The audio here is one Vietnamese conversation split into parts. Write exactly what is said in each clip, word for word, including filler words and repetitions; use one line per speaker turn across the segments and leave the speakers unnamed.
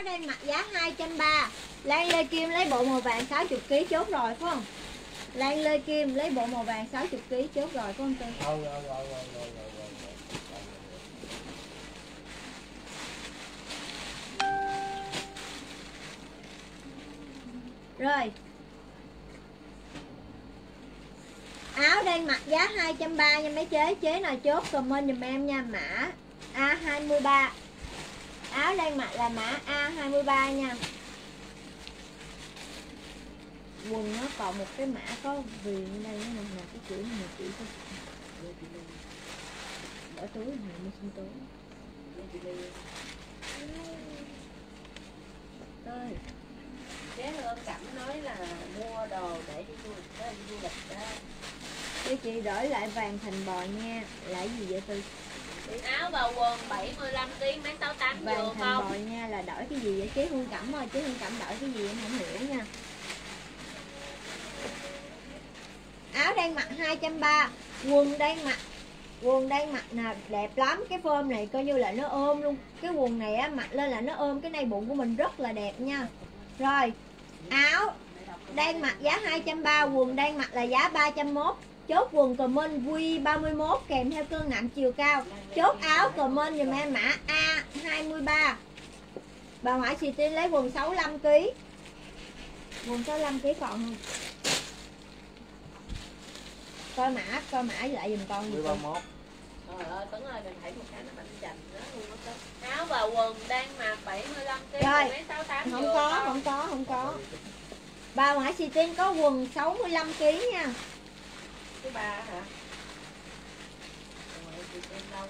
Đây mặt giá hai trăm ba mươi. Lan Lê Kim lấy bộ màu vàng sáu mươi ki lô gam chốt rồi phải không? Lan Lê Kim lấy bộ màu vàng sáu mươi ki lô gam chốt rồi phải không Tư?
Rồi rồi rồi rồi rồi
rồi. Rồi. Áo đen mặt giá hai trăm ba mươi nha mấy chế. Chế nào chốt comment giùm em nha. Mã A hai mươi ba. Áo đen mặt là mã A hai mươi ba nha. Quần nó còn một cái mã có viền ở đây nữa nè, cái chữ này một chữ thôi. Đỡ túi này mua xin túi. Ơi.
Chế Hương Cẩm nói là mua đồ để đi du lịch đó, đi du lịch đó.
Để chị đổi lại vàng thành bò nha. Là gì vậy Tư?
Áo và quần bảy mươi lăm ki lô gam bán sáu mươi tám
vàng
vừa
thành
không?
bò nha, là đổi cái gì vậy? Chế Hương Cẩm ơi, chế Hương Cẩm đổi cái gì em không hiểu nha. Áo đang mặc hai trăm ba mươi, quần đang mặc quần đang mặc nè, đẹp lắm. Cái form này coi như là nó ôm luôn. Cái quần này á, mặc lên là nó ôm cái này bụng của mình rất là đẹp nha. Rồi, áo đang mặc giá hai trăm ba mươi, quần đang mặc là giá ba trăm mốt. Chốt quần comment quy ba mươi mốt kèm theo cân nặng chiều cao. Chốt áo comment dùm em mã A hai mươi ba. Bà ngoại xì tin lấy quần sáu mươi lăm ki lô gam. Quần sáu mươi lăm ki lô gam còn không? Coi mã, coi mã lại dùm con gì con.
Trời ơi Tuấn ơi, mình thấy một cái nó bánh chành đó luôn đó. Áo và quần đang mặc bảy mươi lăm ki lô gam bán sáu mươi tám
không
vừa
có,
không?
không có, không có. Bà ngoại xì tin có quần sáu mươi lăm ki lô gam nha.
Thứ ba hả? Bà ngoại xì tin đâu?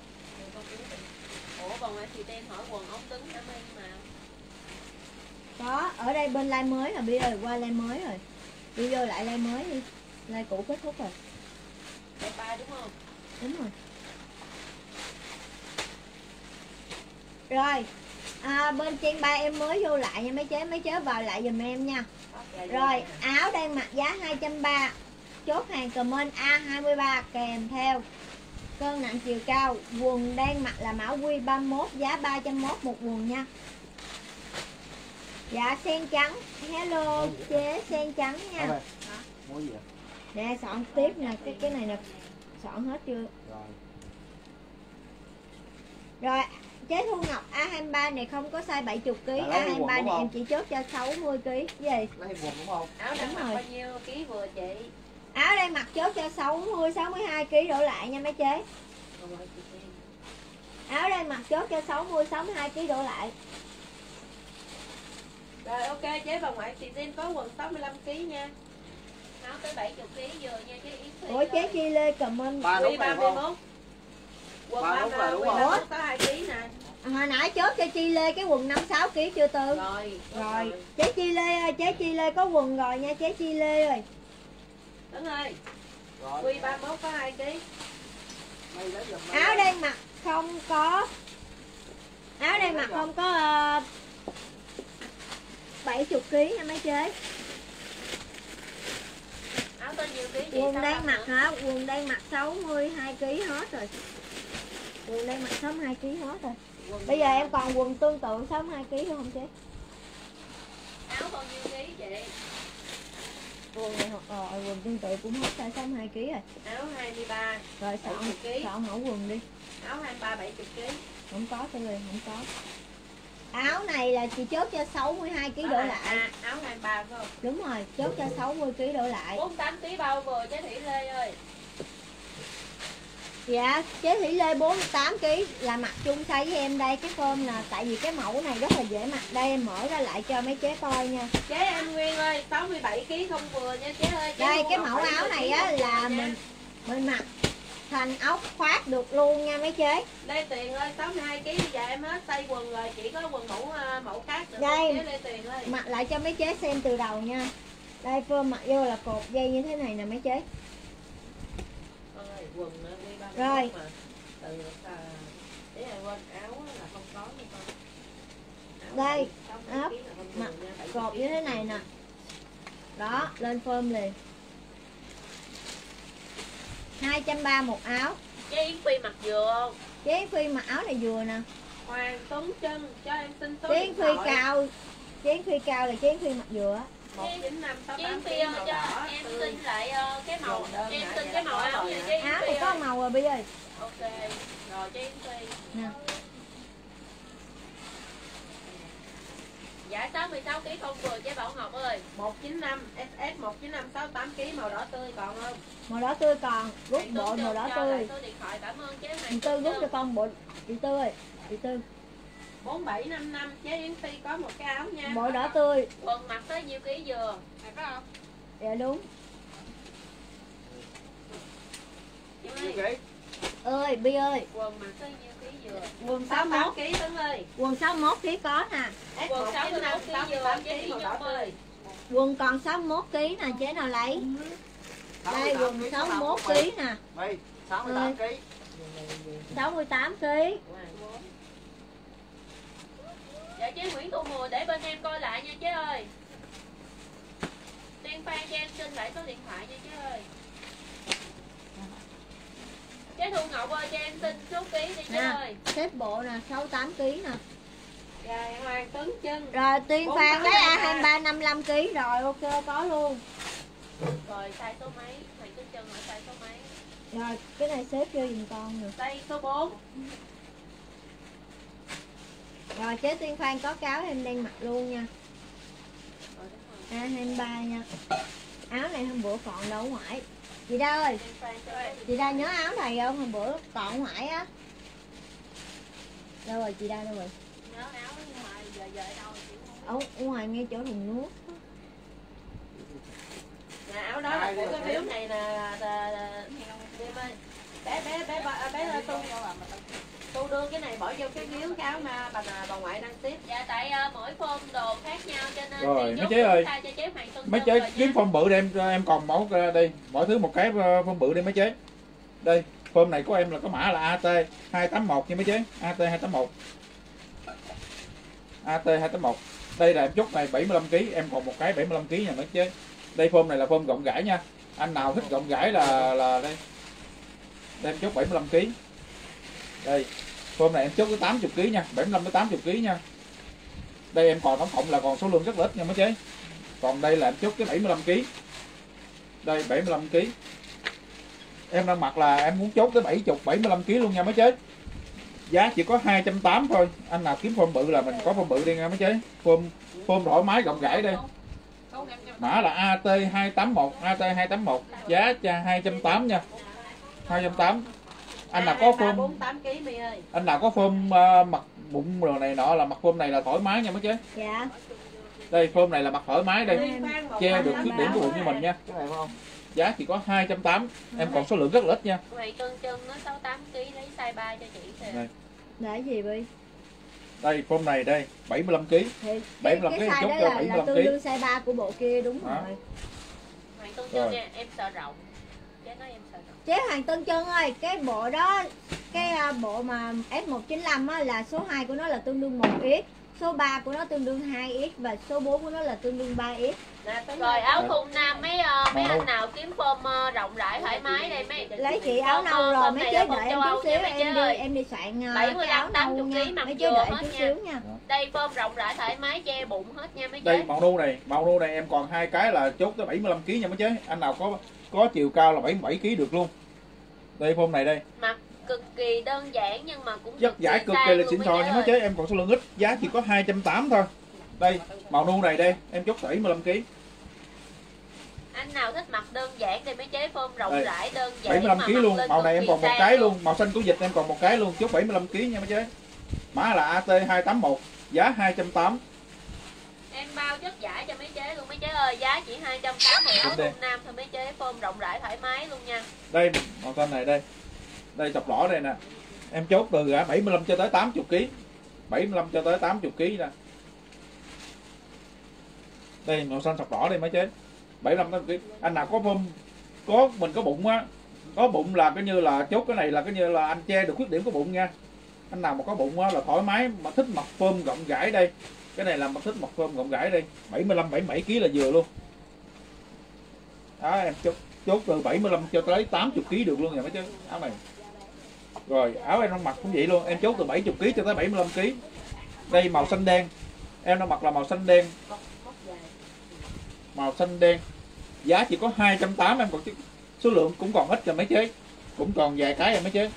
Ủa bà ngoại xì tin hỏi quần ống cứng hả Minh mà?
Có, ở đây bên like mới rồi, bây giờ qua like mới rồi. Đi vô lại like mới đi. Like cũ kết thúc rồi.
Like ba đúng không?
Đúng rồi. Rồi, à, bên trên ba em mới vô lại nha mấy chế, mấy chế vào lại giùm em nha. Rồi, áo đang mặc giá hai trăm ba mươi. Chốt hàng comment A hai mươi ba kèm theo cân nặng chiều cao. Quần đang mặc là mã quy ba mươi mốt, giá ba trăm mốt một quần nha. Dạ sen trắng. Hello chế sen trắng nha.
Mua gì vậy?
Nè soạn tiếp nè, cái cái này nè. Soạn hết chưa?
Rồi.
Rồi, chế Thu Ngọc A hai mươi ba này không có size bảy mươi ki lô gam. A hai mươi ba này em chỉ chốt cho sáu mươi ki lô gam. Gì?
Lấy quần đúng không?
Áo đang mặc bao nhiêu ký vừa chị?
Áo đang mặc chốt cho sáu mươi, sáu mươi hai ki lô gam đổ lại nha mấy chế. Áo đang mặc chốt cho sáu mươi, sáu mươi hai ki lô gam đổ lại.
Rồi ok chế bà ngoại chị tin có quần sáu mươi lăm ki lô gam nha. Áo tới bảy mươi ki lô gam vừa nha chế Yến Phi.
Ủa chế Chi Lê comment
Ba
Quy ba mươi mốt. Quần
ba đúng là đúng rồi.
có hai ki lô gam nè.
hồi nãy chốt cho Chi Lê cái quần năm sáu ki lô gam chưa Tư?
Rồi.
Rồi, chế Chi Lê ơi, chế Chi Lê có quần rồi nha chế Chi Lê ơi.
Tuấn ơi. Quy ba mươi mốt có hai ki lô gam.
Áo đang mặc không có áo đang mặc không có uh, bảy mươi ki lô gam nha mấy chế.
Áo tên nhiêu ký chị?
Quần đang mặc hả? Quần đang mặc sáu mươi hai ki lô gam hết rồi. Quần đang mặc sáu mươi hai ki lô gam hết rồi. Quần bây giờ em còn quần tương tự sáu mươi hai ki lô gam không chế?
Áo bao nhiêu ký chị?
Quần này ờ, quần tương tự cũng hết size sáu mươi hai ki lô gam rồi.
Áo hai mươi ba.
Rồi chọn chọn mẫu quần đi.
Áo hai mươi ba bảy mươi ký.
Không có Tư ơi, không có. Áo này là chị chốt cho sáu mươi hai ki lô gam đổ lại.
À, áo hai mươi ba phải không?
Đúng rồi, chốt cho sáu mươi ki lô gam đổ lại.
bốn mươi tám ký bao vừa chế Thủy Lê ơi.
Dạ, chế Thủy Lê bốn mươi tám ki lô gam là mặc chung size với em đây. Cái form nè, tại vì cái mẫu này rất là dễ mặc. Đây em mở ra lại cho mấy chế coi nha.
Chế em Nguyên ơi, sáu mươi bảy ký không vừa nha chế ơi. Chế
đây cái mẫu áo này á là mình mình mặc thành ốc khoác được luôn nha mấy chế.
Lê Tuyền ơi, sáu mươi hai ký bây giờ em hết size quần rồi, chỉ có quần mẫu mẫu khác nữa.
Đây,
chế Lê Tuyền ơi.
Mặc lại cho mấy chế xem từ đầu nha. Đây form mặc vô là cột dây như thế này nè mấy chế.
Ơi, quần
rồi.
Mà. Từ để quên áo là không có nha con.
Đây, áo mặc cột như thế này nè. Đó, lên form liền. hai trăm ba mươi một áo.
Chế Yến Phi mặc vừa không?
Chế Phi mặc áo này vừa nè.
Hoàng Tuấn Trân cho em xin số
Chiến
điện
Phi
thoại.
cao, Chiến Phi cao là Chiến Phi mặt dừa.
một chín năm sáu
Chiến
tám
Phi
ký
ơi,
màu
cho
đỏ
em
tươi.
xin lại ờ, cái màu
Đồ đơn
em
hả?
xin
Vậy
cái
là
màu
có
áo
rồi
này
hả?
cho
Áo
Yến
thì
Phi
có
ơi.
màu rồi Bi ơi.
Ok, rồi cho Yến Phi.
Nè.
Dạ sáu mươi sáu ký không vừa chế Bảo Ngọc ơi.
một chín năm ét ét một chín năm sáu tám ký màu đỏ tươi còn không?
Màu đỏ tươi còn, rút
Hoàng
bộ
Tuấn
màu
Trân
đỏ
cho lại
tươi.
số điện thoại, cảm ơn chế
Chị
Hoàng
Tư
Tuấn
rút cho
Trân.
con bộ, chị Tư ơi, chị Tư.
bốn bảy năm năm chế Yến Phi có một cái áo nha.
Bộ đỏ tươi.
Quần mặc tới nhiêu ký vừa?
Này có không?
Dạ đúng.
Chị
Nhiêu
ơi,
ký?
Ơi Bi ơi,
quần mặc tới nhiêu ký vừa?
quần
sáu
sáu
tám
mốt,
ký Tuấn ơi.
quần sáu mốt ký có nè.
ét
Quần
một
sáu mươi
chín năm
mốt ký
sáu
vừa,
tám
chế
ký
Thúy
màu đỏ
Nhung
tươi.
ơi.
Quần còn sáu mốt ký nè, chế nào lấy. Đây quần sáu mốt ký nè,
Bi, sáu mươi tám ký.
sáu mươi tám ký.
Dạ chế Nguyễn Thu Mùa để bên em coi lại nha chế ơi. Tiên Phan cho em xin lại số điện thoại nha chế ơi. Chế Thu Ngọc ơi cho em xin số ký đi chế
Nè.
ơi.
Xếp bộ nè, sáu mươi tám ký nè.
Rồi Hoàng Tuấn Trân.
Rồi Tuyên
Bốn
Phan
tám
lấy
hai
A
ba.
hai ba năm mươi lăm ký rồi, ok có luôn.
Rồi size số mấy? Hoàng Tuấn Trân hỏi size số mấy?
Rồi cái này xếp vô giùm con nè.
Đây số bốn.
Rồi chế Tuyên Phan có cáo em đang mặc luôn nha.
Rồi đúng rồi.
A hai ba nha. Áo này hôm bữa còn đâu ở ngoài. Chị Đa ơi,
Tiên Phan cho em.
chị Đa nhớ áo này không? Hôm bữa còn ở ngoài á. Đâu rồi chị Đa đâu rồi?
Nhớ áo nhưng mà giờ giờ ở đâu chị không biết.
Ở, ở ngoài ngay chỗ thùng nước.
Nè áo đó là của cái biếu này nè. Em ơi. Bé bé bé bé bé tu tu đưa cái này bỏ vô cái biếu cái áo mà bà bà ngoại đang tiếp.
Dạ tại uh, mỗi form đồ khác nhau cho nên
Rồi,
chị
mấy
chốt
chế ơi.
size cho chế Hoàng Tuấn
Mấy
Trân
chế
rồi
kiếm
nha.
phong bự để em em còn mẫu đây, mỗi thứ một cái phong bự đi mấy chế. Đây, form này của em là có mã là A T hai tám một nha mấy chế, A T hai tám một. A T hai tám một. Đây là em chốt này bảy mươi lăm ký, em còn một cái bảy mươi lăm ký nha mấy chế. Đây form này là form rộng rãi nha. Anh nào thích rộng rãi là là đây. Đây em chốt bảy mươi lăm ký. Đây, form này em chốt tới tám mươi ký nha, bảy mươi lăm tới tám mươi ký nha. Đây em còn tổng cộng là còn số lượng rất là ít nha mấy chế. Còn đây là em chốt cái bảy mươi lăm ký. Đây bảy mươi lăm ký. Em đang mặc là em muốn chốt tới bảy mươi, bảy mươi lăm ký luôn nha mấy chế. Giá chỉ có hai trăm tám mươi thôi. Anh nào kiếm form bự là mình có form bự đi nha mấy chế. Form form thoải mái rộng rãi đây. Mã là A T hai tám một, A T hai tám một, giá cho hai trăm tám mươi nha. hai trăm tám mươi. Anh nào có form
bốn tám ký Mi ơi.
anh nào có form uh, mặc bụng rồi này nọ là mặc form này là thoải mái nha mấy chế.
Dạ.
Đây form này là mặc thoải mái đây.
Tuyên Phan một
Che
hai
được
tám
khuyết điểm của bụng như mình nha.
Cái này phải không?
Giá chỉ có hai trăm tám mươi. Em còn số lượng rất là ít nha.
Hoàng Tuấn Trân nó sáu mươi tám ký lấy size ba cho chị kìa.
Đây.
Để gì Bi?
Đây form này đây bảy mươi lăm ký.
Thì
bảy mươi lăm
cái,
ký
cái
chốt
size đó
cho
là,
bảy mươi
là
lăm
tương
ký.
đương size ba của bộ kia đúng
Đó.
rồi.
Hoàng Tuấn Trân
Rồi.
nha, em sợ rộng. Chế nói em sợ rộng.
Chế Hoàng Tân Trân ơi, cái bộ đó, cái à, bộ mà F một chín lăm á, là số hai của nó là tương đương một x, số ba của nó tương đương hai x và số bốn của nó là tương đương ba x.
Nè, Tuấn
Rồi
ơi.
áo thun nam mấy uh, mấy
Màu
anh
nâu.
nào kiếm form uh, rộng rãi thoải mái đây mấy.
Lấy chị áo
Form,
nâu
uh,
rồi,
form
mấy
này
chế
là
đợi
form
em
châu Âu
chút
nha
xíu,
mấy chế
em đi
ơi.
em đi soạn à,
bảy mươi
cái
lăm,
áo
tám
nâu
mươi
nha,
ký mặc
mấy chế
vừa
đợi
hết
chút
nha.
xíu nha.
Đây form rộng rãi thoải mái che bụng hết nha mấy
Đây
chế.
màu nâu này, màu nâu này em còn hai cái là chốt tới bảy mươi lăm ký nha mấy chế. Anh nào có có chiều cao là bảy mươi bảy ký được luôn. Đây form này đây.
Mặc cực kỳ đơn giản nhưng mà cũng
Chất giải cực kỳ là xịn sò nha mấy chế, em còn số lượng ít, giá chỉ có hai trăm tám mươi thôi. Đây, màu nâu này đây, em chốt bảy mươi lăm ký.
Anh nào thích mặc đơn giản thì mấy chế form rộng
Đây,
rãi đơn giản
bảy mươi lăm
mà
ký
mặc
luôn,
lên
màu
cực
này em
kỳ
còn một
sang
cái luôn, màu xanh của dịch em còn một cái luôn, chốt bảy mươi lăm ký nha mấy chế. Mã là A T hai tám một, giá hai trăm tám mươi.
Em bao chất giải cho mấy chế luôn mấy chế ơi, giá chỉ hai trăm tám mươi áo
Đúng đây.
thun nam thôi mấy chế, form rộng rãi thoải mái luôn nha.
Đây màu xanh này đây. Đây sọc lỏ đây nè. Em chốt từ bảy mươi lăm cho tới tám mươi ký. bảy mươi lăm cho tới tám mươi ký nè. Đây màu xanh sọc đỏ đây mấy chế. bảy mươi lăm tám mươi ký. Anh nào có form có mình có bụng á, có bụng là cái như là chốt cái này là cái như là anh che được khuyết điểm của bụng nha. Anh nào mà có bụng á là thoải mái mà thích mặc form rộng rãi đây. Cái này là mà thích mặc form rộng rãi đây, bảy mươi lăm bảy mươi bảy ký là vừa luôn. Đó em chốt chốt từ bảy mươi lăm cho tới tám mươi ký được luôn nha mấy chứ. Áo này. Rồi áo em đang mặc cũng vậy luôn, em chốt từ bảy mươi ki lô gam cho tới bảy mươi lăm ki lô gam. Đây màu xanh đen, em đang mặc là màu xanh đen, màu xanh đen, giá chỉ có hai trăm tám mươi, em còn số lượng cũng còn ít rồi mấy chế, cũng còn vài cái rồi mấy chế.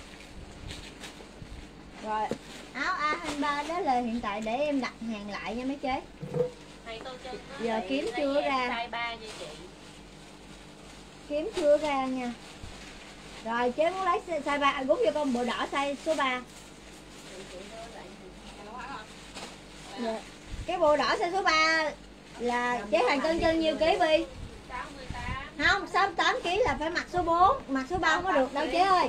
Rồi áo A hai ba đó là hiện tại để em đặt hàng lại nha mấy chế.
Này tôi chân
Giờ kiếm chưa ra.
size ba như chị.
Kiếm chưa ra nha. Rồi chế muốn lấy size ba, rút cho con bộ đỏ size số ba. Dạ. Cái bộ đỏ size số ba là chế hàng cân chân nhiêu ký Bi?
sáu mươi tám.
Không, sáu mươi tám ký là phải mặc số bốn, mặc số ba không có được đâu chế ơi.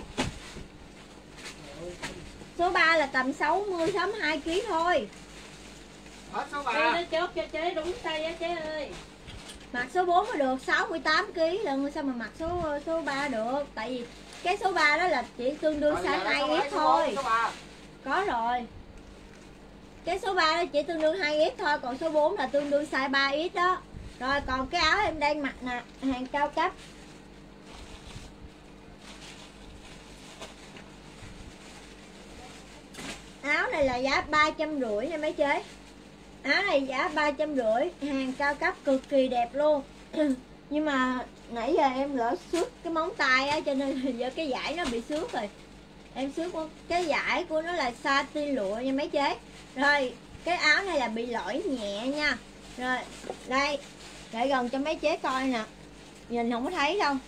Số ba là tầm sáu mươi, sáu mươi hai ký thôi.
Hết số
Đây
ba.
nó chốt cho chế đúng size á chế ơi.
Mặc số bốn mới được, sáu mươi tám ký lần sao mà mặc số số ba được. Tại vì cái số ba đó là chỉ tương đương size hai x thôi.
Số ba.
Có rồi. Cái số ba đó chỉ tương đương hai x thôi, còn số bốn là tương đương size ba x đó. Rồi còn cái áo em đang mặc nè, hàng cao cấp. Áo này là giá ba trăm rưỡi nha mấy chế. Áo này giá ba trăm rưỡi, hàng cao cấp cực kỳ đẹp luôn. Nhưng mà nãy giờ em lỡ xước cái móng tay á, cho nên giờ cái vải nó bị xước rồi. Em xước cái vải của nó là satin lụa nha mấy chế. Rồi cái áo này là bị lỗi nhẹ nha. Rồi đây, lại gần cho mấy chế coi nè, nhìn không có thấy đâu.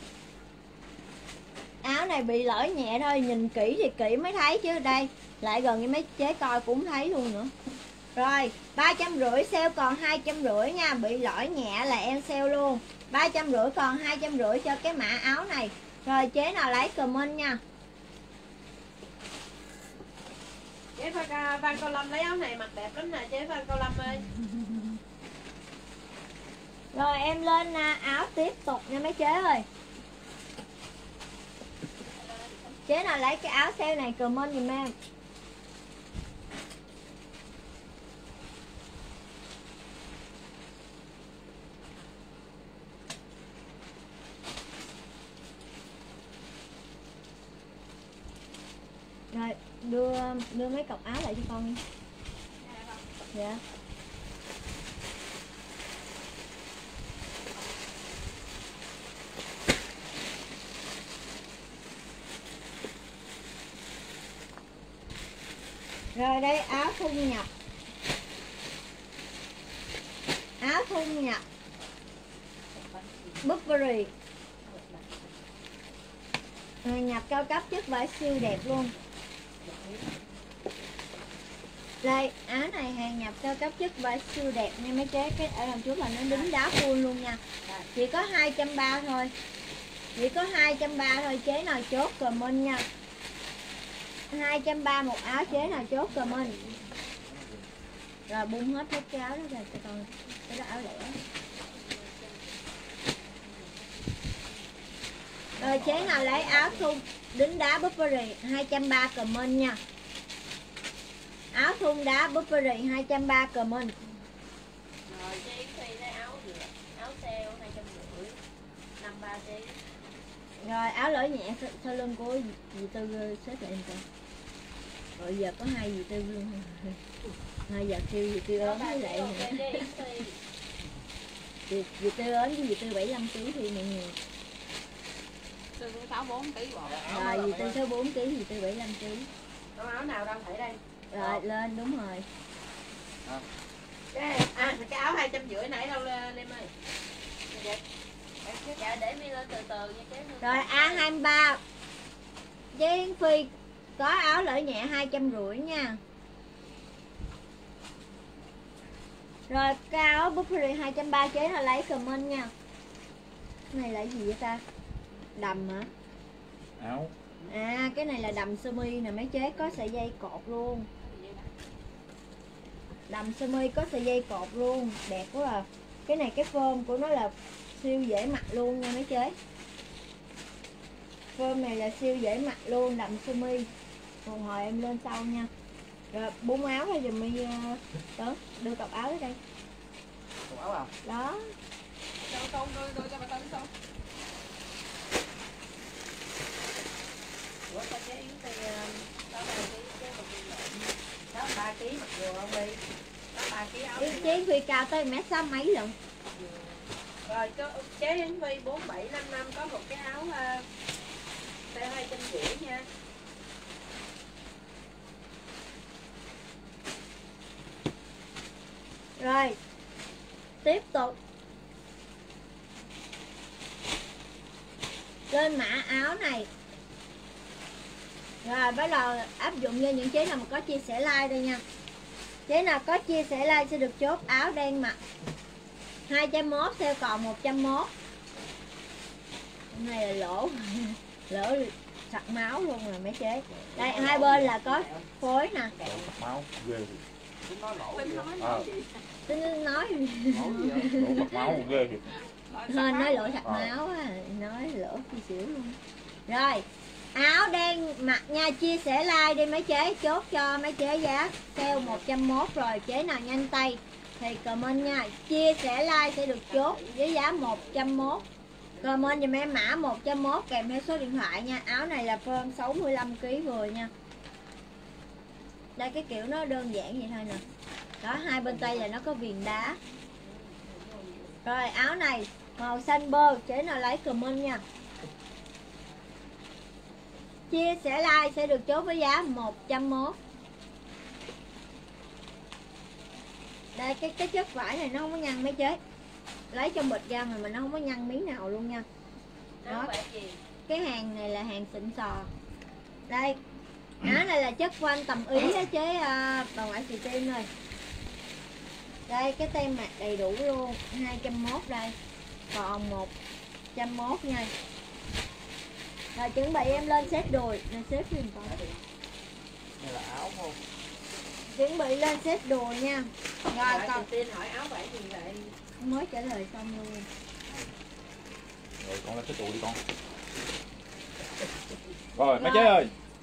Áo này bị lỗi nhẹ thôi, nhìn kỹ thì kỹ mới thấy chứ. Đây lại gần cho mấy chế coi cũng thấy luôn nữa. Rồi ba trăm rưỡi sale còn hai trăm rưỡi nha, bị lỗi nhẹ là em sale luôn. Ba trăm rưỡi còn hai trăm rưỡi cho cái mã áo này. Rồi chế nào lấy comment nha.
Chế Phan, Phan Cao Lâm lấy áo này mặc đẹp lắm nè chế Phan Cao Lâm ơi.
Rồi em lên áo tiếp tục nha mấy chế ơi. Chế nào lấy cái áo sale này comment giùm em. Rồi đưa đưa mấy cọc áo lại cho con đi. Dạ. Rồi đây áo thun nhập. Áo thun nhập Burberry. Rồi nhập cao cấp chất vải siêu đẹp luôn. Đây áo này hàng nhập cao cấp chất vải siêu đẹp nha mấy chế. Cái ở đằng trước là nó đính đá full luôn nha. Chỉ có hai trăm ba mươi thôi. Chỉ có hai trăm ba mươi thôi, chế nào chốt comment nha. hai trăm ba mươi một áo, chế nào chốt comment. Rồi bung hết hết cái áo đó rồi cho con. Cái đó áo lẻ. Rồi chế nào lấy áo thun đính đá Burberry hai trăm ba mươi comment nha. Áo thun đá Burberry hai trăm ba mươi comment.
Rồi chế Yến Phi lấy áo gì? Áo sale hai trăm rưỡi. năm ba ký.
Rồi áo lỗi nhẹ sau lưng của dì Tư xếp lại em coi. Rồi giờ có hai dì Tư luôn. Hai giờ kêu dì Tư ốm với lại dì, dì Tư ốm với dì Tư bảy mươi lăm ký thì mọi người.
Tư sáu mươi bốn ký bộ.
Rồi dì Tư sáu mươi bốn ký, dì Tư bảy mươi lăm ký.
Có áo nào đang thấy đây.
Rồi lên đúng rồi.
Cái à cái áo hai trăm rưỡi nãy đâu lên em ơi.
Dạ để mi lên từ từ nha chế.
Rồi A hai mươi ba chế Yến Phi có áo lỡ nhẹ hai trăm rưỡi nha. Rồi cái áo Burberry hai trăm ba mươi chế là lấy comment nha. Cái này là gì vậy ta? Đầm hả?
Áo.
À cái này là đầm sơ mi nè mấy chế, có sợi dây cột luôn. Đầm sơ mi có sợi dây cột luôn, đẹp quá à. Cái này cái form của nó là siêu dễ mặc luôn nha mấy chế. Form này là siêu dễ mặc luôn, đầm sơ mi. Một hồi em lên sau nha. Rồi bung áo thôi dùm mi đó, đưa cặp áo tới đây.
Cặp áo à?
Đó.
Đâu không đưa đưa cho bà Tư không?
Ủa sao chế yến thì có ba ký chứ một ký lợn. Có ba ký mặc dù không đi. Có ba ký áo.
Yến Chiến Phi cao tới mét sáu mấy lận.
Rồi có chế Yến Phi bốn bảy năm năm có một cái áo uh, size hai trăm rưỡi nha.
Rồi tiếp tục lên mã áo này. Rồi bắt đầu áp dụng cho những chế nào mà có chia sẻ like đây nha. Chế nào có chia sẻ like sẽ được chốt áo đen mặc hai trăm mốt sale còn một trăm mốt. Hôm nay là lỗ lỗ sặc máu luôn rồi mấy chế. Đây hai bên là có phối nè.
Máu ghê.
Tính nói lỗ
Mình
gì
nói
Ờ.
gì?
Tính nói
lỗ gì vậy?
Lỗ mặt máu ghê kìa.
hơn nói lỗ sặc
Ờ.
máu á, nói lỗ chi xỉu luôn. Rồi áo đen mặc nha, chia sẻ like đi mấy chế, chốt cho mấy chế giá sale một trăm mốt. Rồi chế nào nhanh tay thì comment nha, chia sẻ like sẽ được chốt với giá một trăm mốt. Comment dùm em mã một trăm mốt kèm theo số điện thoại nha. Áo này là form sáu mươi lăm ki lô gam vừa nha. Đây cái kiểu nó đơn giản vậy thôi nè. Đó, hai bên tay là nó có viền đá. Rồi áo này màu xanh bơ, chế nào lấy comment nha. Chia sẻ like sẽ được chốt với giá một trăm mốt. Đây cái cái chất vải này nó không có nhăn mấy chế. Lấy trong bịch ra mà nó không có nhăn miếng nào luôn nha.
Áo
Đó.
vải gì?
Cái hàng này là hàng xịn sò. Đây áo này là chất voan tầm ý á chế uh, bà ngoại xì tim rồi. Đây cái tem mạc đầy đủ luôn, hai trăm mốt đây. Còn một trăm mốt nha. Rồi chuẩn bị em lên set đùi, lên xếp phim có.
Này là áo không?
Chuẩn bị lên set đùi nha. Rồi
Rồi
còn
còn tin hỏi áo vải gì vậy?
mới trả lời xong luôn.
Rồi con lên cái tủ đi con. Rồi mấy chế ơi.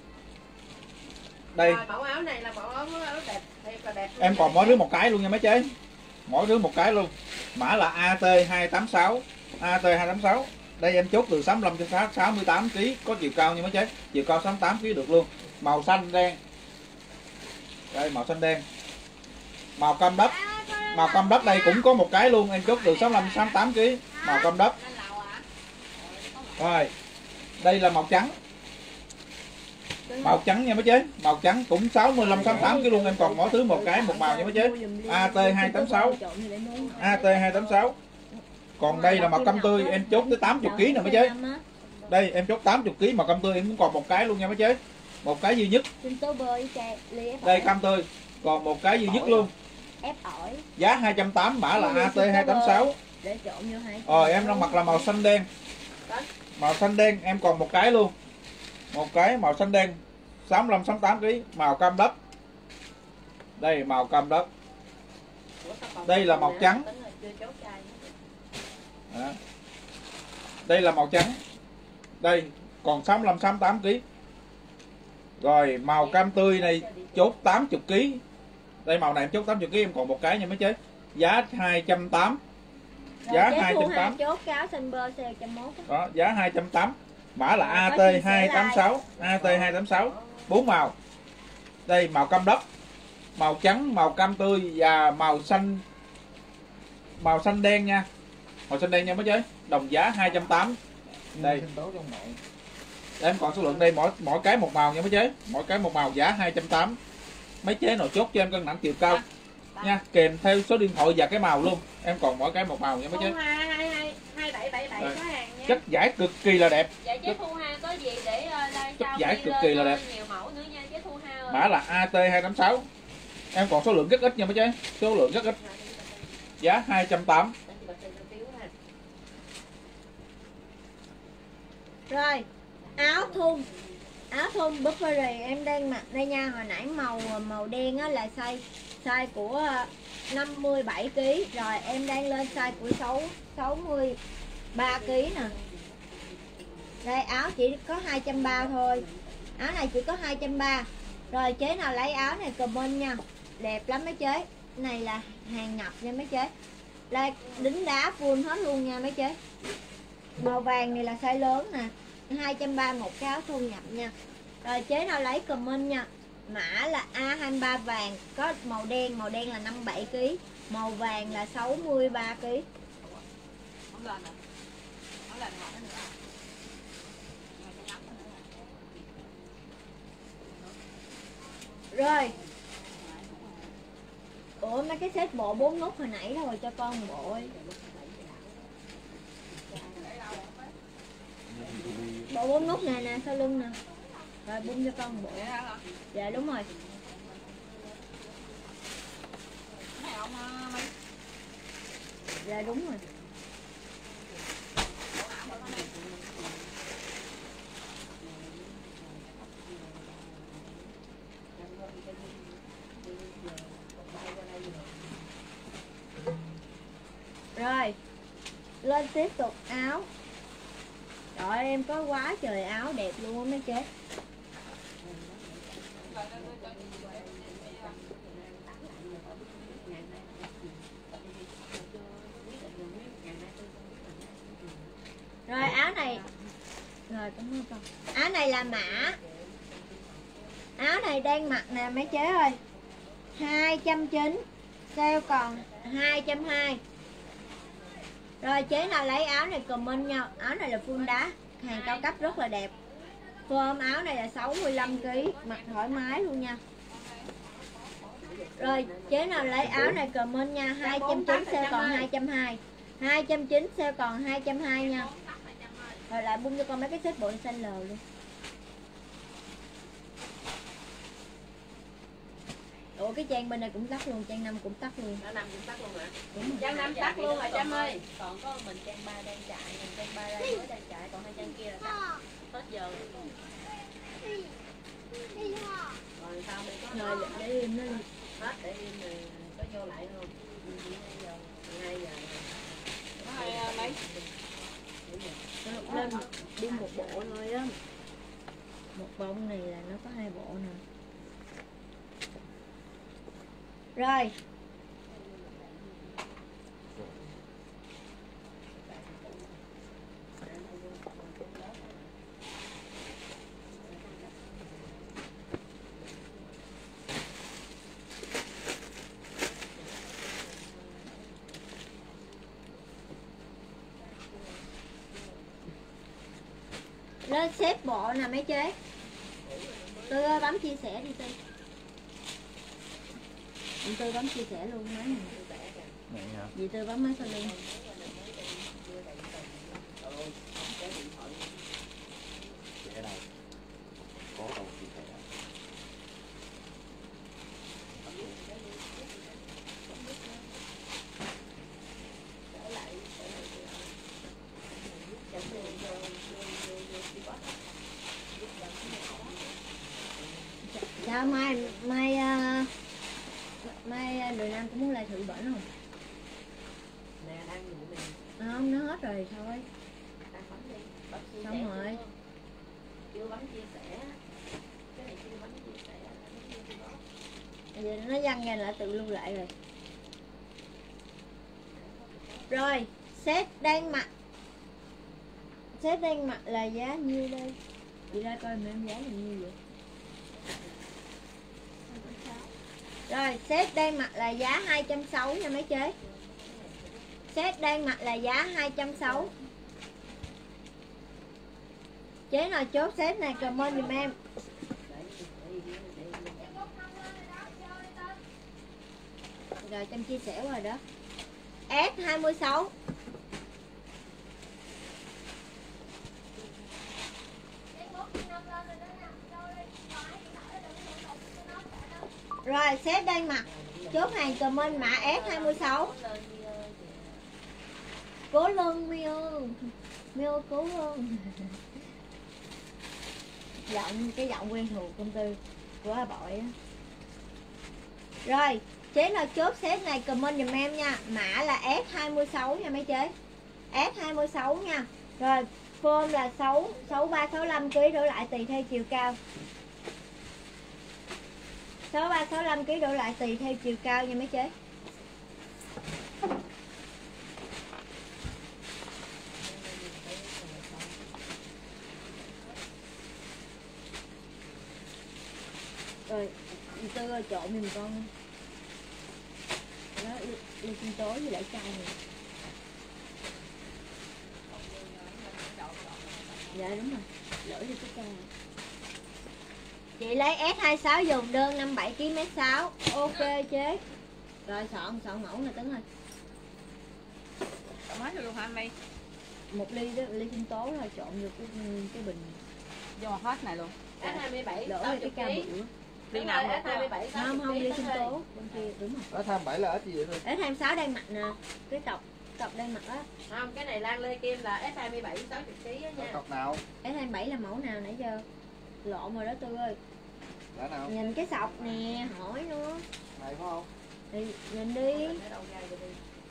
Đây
Rồi, mẫu áo này là mẫu áo, áo đẹp, thiệt là đẹp.
em còn mỗi đứa một cái luôn nha mấy chế. Mỗi đứa một cái luôn. Mã là A T hai tám sáu. A T hai tám sáu. Đây em chốt từ sáu mươi lăm cho sáu mươi tám ki lô gam, có chiều cao nha mấy chế. Chiều cao sáu mươi tám ki lô gam được luôn. Màu xanh đen. Đây màu xanh đen. Màu cam đất. Màu cam đất đây cũng có một cái luôn, em chốt từ sáu mươi lăm sáu mươi tám ki lô gam. Màu cam đất.
Lên lầu hả?
Rồi. Đây là màu trắng. Màu trắng nha mấy chế. Màu trắng cũng sáu mươi lăm sáu mươi tám ki lô gam luôn, em còn mỗi thứ một cái một màu nha mấy chế. A T hai tám sáu. A T hai tám sáu. Còn đây là màu cam tươi, em chốt tới tám mươi ki lô gam nè mấy chế. Đây em chốt tám mươi ki lô gam màu cam tươi, em cũng còn một cái luôn nha mấy chế. Một cái duy nhất. Đây cam tươi, còn một cái duy nhất luôn.
Ép ổi.
Giá hai trăm tám mươi, mã là A T hai tám sáu.
Để trộn vô hai.
Rồi em đang mặc là màu xanh đen. Màu xanh đen em còn một cái luôn. Một cái màu xanh đen sáu mươi lăm sáu mươi tám ki lô gam, màu cam đất. Đây màu cam đất. Đây là màu trắng. Đó. Đây là màu trắng. Đây còn sáu mươi lăm sáu mươi tám ki lô gam. Rồi màu cam tươi này chốt tám mươi ki lô gam. Đây màu này em chốt tám mươi ki lô gam, em còn một cái nha mấy chế. Giá hai trăm tám mươi. Giá hai trăm tám mươi.
Chốt cáo xanh bơ xe một trăm mốt.
Đó, giá hai trăm tám mươi. Mã là A T hai tám sáu. A T hai tám sáu. Bốn màu. Đây màu cam đất, màu trắng, màu cam tươi và màu xanh. Màu xanh đen nha. Màu xanh đen nha mấy chế. Đồng giá hai trăm tám mươi. Đây. Đây em còn số lượng đây, mỗi mỗi cái một màu nha mấy chế. Mỗi cái một màu, giá hai trăm tám mươi. Mấy chế nào chốt cho em cân nặng chiều cao nha, kèm theo số điện thoại và cái màu luôn. Em còn mỗi cái một màu nha mấy chế.
hai bảy bảy bảy có hàng nha.
Chất vải cực kỳ là đẹp.
Dạ chế Thu Ha có gì để uh, like
Chất
sau
vải
khi
cực
lên
kỳ là đẹp.
nhiều mẫu nữa nha chế Thu Ha ơi.
Mã là A T hai tám sáu. Em còn số lượng rất ít nha mấy chế. Số lượng rất ít. Giá hai trăm tám mươi.
Rồi áo thun. Áo thun Burberry em đang mặc đây nha. Hồi nãy màu màu đen á là size size của năm mươi bảy ki lô gam. Rồi em đang lên size của sáu mươi ba ki lô gam nè. Đây áo chỉ có hai trăm ba mươi thôi. Áo này chỉ có hai trăm ba mươi. Rồi chế nào lấy áo này comment nha. Đẹp lắm mấy chế. Này là hàng nhập nha mấy chế. Đây đính đá full hết luôn nha mấy chế. Màu vàng này là size lớn nè. hai trăm ba mươi một cái áo thun nhập nha. Rồi chế nào lấy comment nha. Mã là A hai mươi ba vàng, có màu đen, màu đen là năm mươi bảy ki lô gam, màu vàng là sáu mươi ba ki lô gam.
Không lên nữa. Không lên ngọt nữa.
Rồi. Ủa mấy cái set bộ bốn nút hồi nãy đâu rồi, cho con một bộ đi. Bộ bốn nút nè nè, sau lưng nè. Rồi bung cho con một bộ. Dạ đúng rồi. Dạ đúng rồi. Rồi lên tiếp tục áo. Trời em có quá trời áo đẹp luôn á mấy chế. Rồi áo này. Rồi cảm ơn con. Áo này là mã. Áo này đang mặc nè mấy chế ơi. hai trăm chín mươi, sale còn hai trăm hai mươi. Rồi chế nào lấy áo này comment nha. Áo này là full đá, hàng cao cấp rất là đẹp. Form áo này là sáu mươi lăm ki lô gam, mặc thoải mái luôn nha. Rồi chế nào lấy áo này comment nha. Hai trăm chín mươi sale còn hai trăm hai mươi. Hai trăm chín mươi sale còn hai trăm hai mươi nha. Rồi lại bung cho con mấy cái set bộ xanh lờ luôn. Ủa cái trang bên này cũng tắt luôn, trang năm cũng tắt luôn.
Trang năm cũng tắt luôn hả? Trang năm tắt luôn rồi Trâm ơi.
Còn có mình trang ba đang chạy, mình trang ba đây mới đang chạy, còn hai trang kia là tắt. Hết giờ.
Rồi sao mình có
Rồi để im nó đi.
hết để im rồi có vô lại không? hai giờ. Hai mấy?
Lên đi một bộ thôi á. Một bông này là nó có hai bộ nè. Rồi. Lên xếp bộ nè mấy chế. Tư ơi bấm chia sẻ đi Tư. Tư bấm chia sẻ luôn máy này.
Này hả?
Dì Tư bấm máy sau lưng.
Cái này có đầu chị phải
Sao mai mai uh, mai đời Nam cũng muốn lại thử bển không?
Nè đang ngủ mình.
Không, nó hết rồi thôi.
Đang bấm đi. Bấm chia
Xong
sẻ
rồi.
Chưa bấm chia sẻ. Cái này chưa bấm chia sẻ.
Giờ nó văng ra lại tự lưu lại rồi. Rồi, set đang mặc. Set đang mặc là giá nhiêu đây? Chị ra coi mà em giá là nhiêu vậy? Rồi, set đang mặc là giá hai trăm sáu mươi nha mấy chế. Set đang mặc là giá hai trăm sáu mươi. Chế nào chốt set này comment giùm em. Rồi Trâm chia sẻ rồi đó. S hai mươi sáu. Rồi set đang mặc. Chốt hàng comment mã S hai mươi sáu. Cố lưng Miu. Miu cố lưng. Giọng cái giọng quen thuộc công tư quá bội á. Rồi chế nào chốt set này comment giùm em nha. Mã là S hai mươi sáu nha mấy chế. S hai mươi sáu nha. Rồi form là sáu, sáu ba, sáu lăm ki lô gam đổ lại tùy theo chiều cao. Sáu ba, sáu lăm ki lô gam đổ lại tùy theo chiều cao nha mấy chế. rồi trộn giùm con đó, ly sinh tố với lại chai này. Dạ đúng rồi, lỗi đi cái chai. Chị lấy S hai sáu dùng đơn năm mươi bảy ki lô gam mét sáu. Ok chế. Rồi soạn soạn mẫu nè Tấn ơi.
Mới luôn hả mày?
Một ly đó, ly sinh tố thôi trộn vô cái cái bình.
Vô hết này luôn.
S hai mươi bảy
Đổ
sáu
vô cái
mươi
cao
ký.
bự.
Ly nào
S hai mươi bảy sáu
Không
mươi
không
ký
ly
Tấn
sinh
ơi.
tố bên kia đúng rồi.
Ở tham bảy là ít gì vậy thôi.
S hai mươi sáu đang mặc nè, cái cọc cọc đang mặc á.
Không, cái này Lan Lê Kim là S hai mươi bảy sáu mươi ký á
Ở
nha.
cọc nào?
S hai mươi bảy là mẫu nào nãy giờ? Lộn rồi đó Tư ơi.
Là nào?
Nhìn cái sọc nè, hỏi nữa.
Này phải không?
Thì nhìn đi.
Ở đâu ra vậy đi.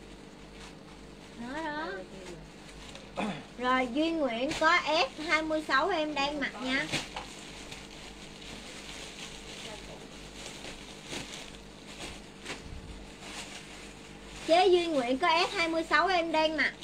Đó đó. Rồi Duy Nguyễn có S hai mươi sáu em đang mặc nha. Chế Duy Nguyễn có S hai mươi sáu em đang mặc.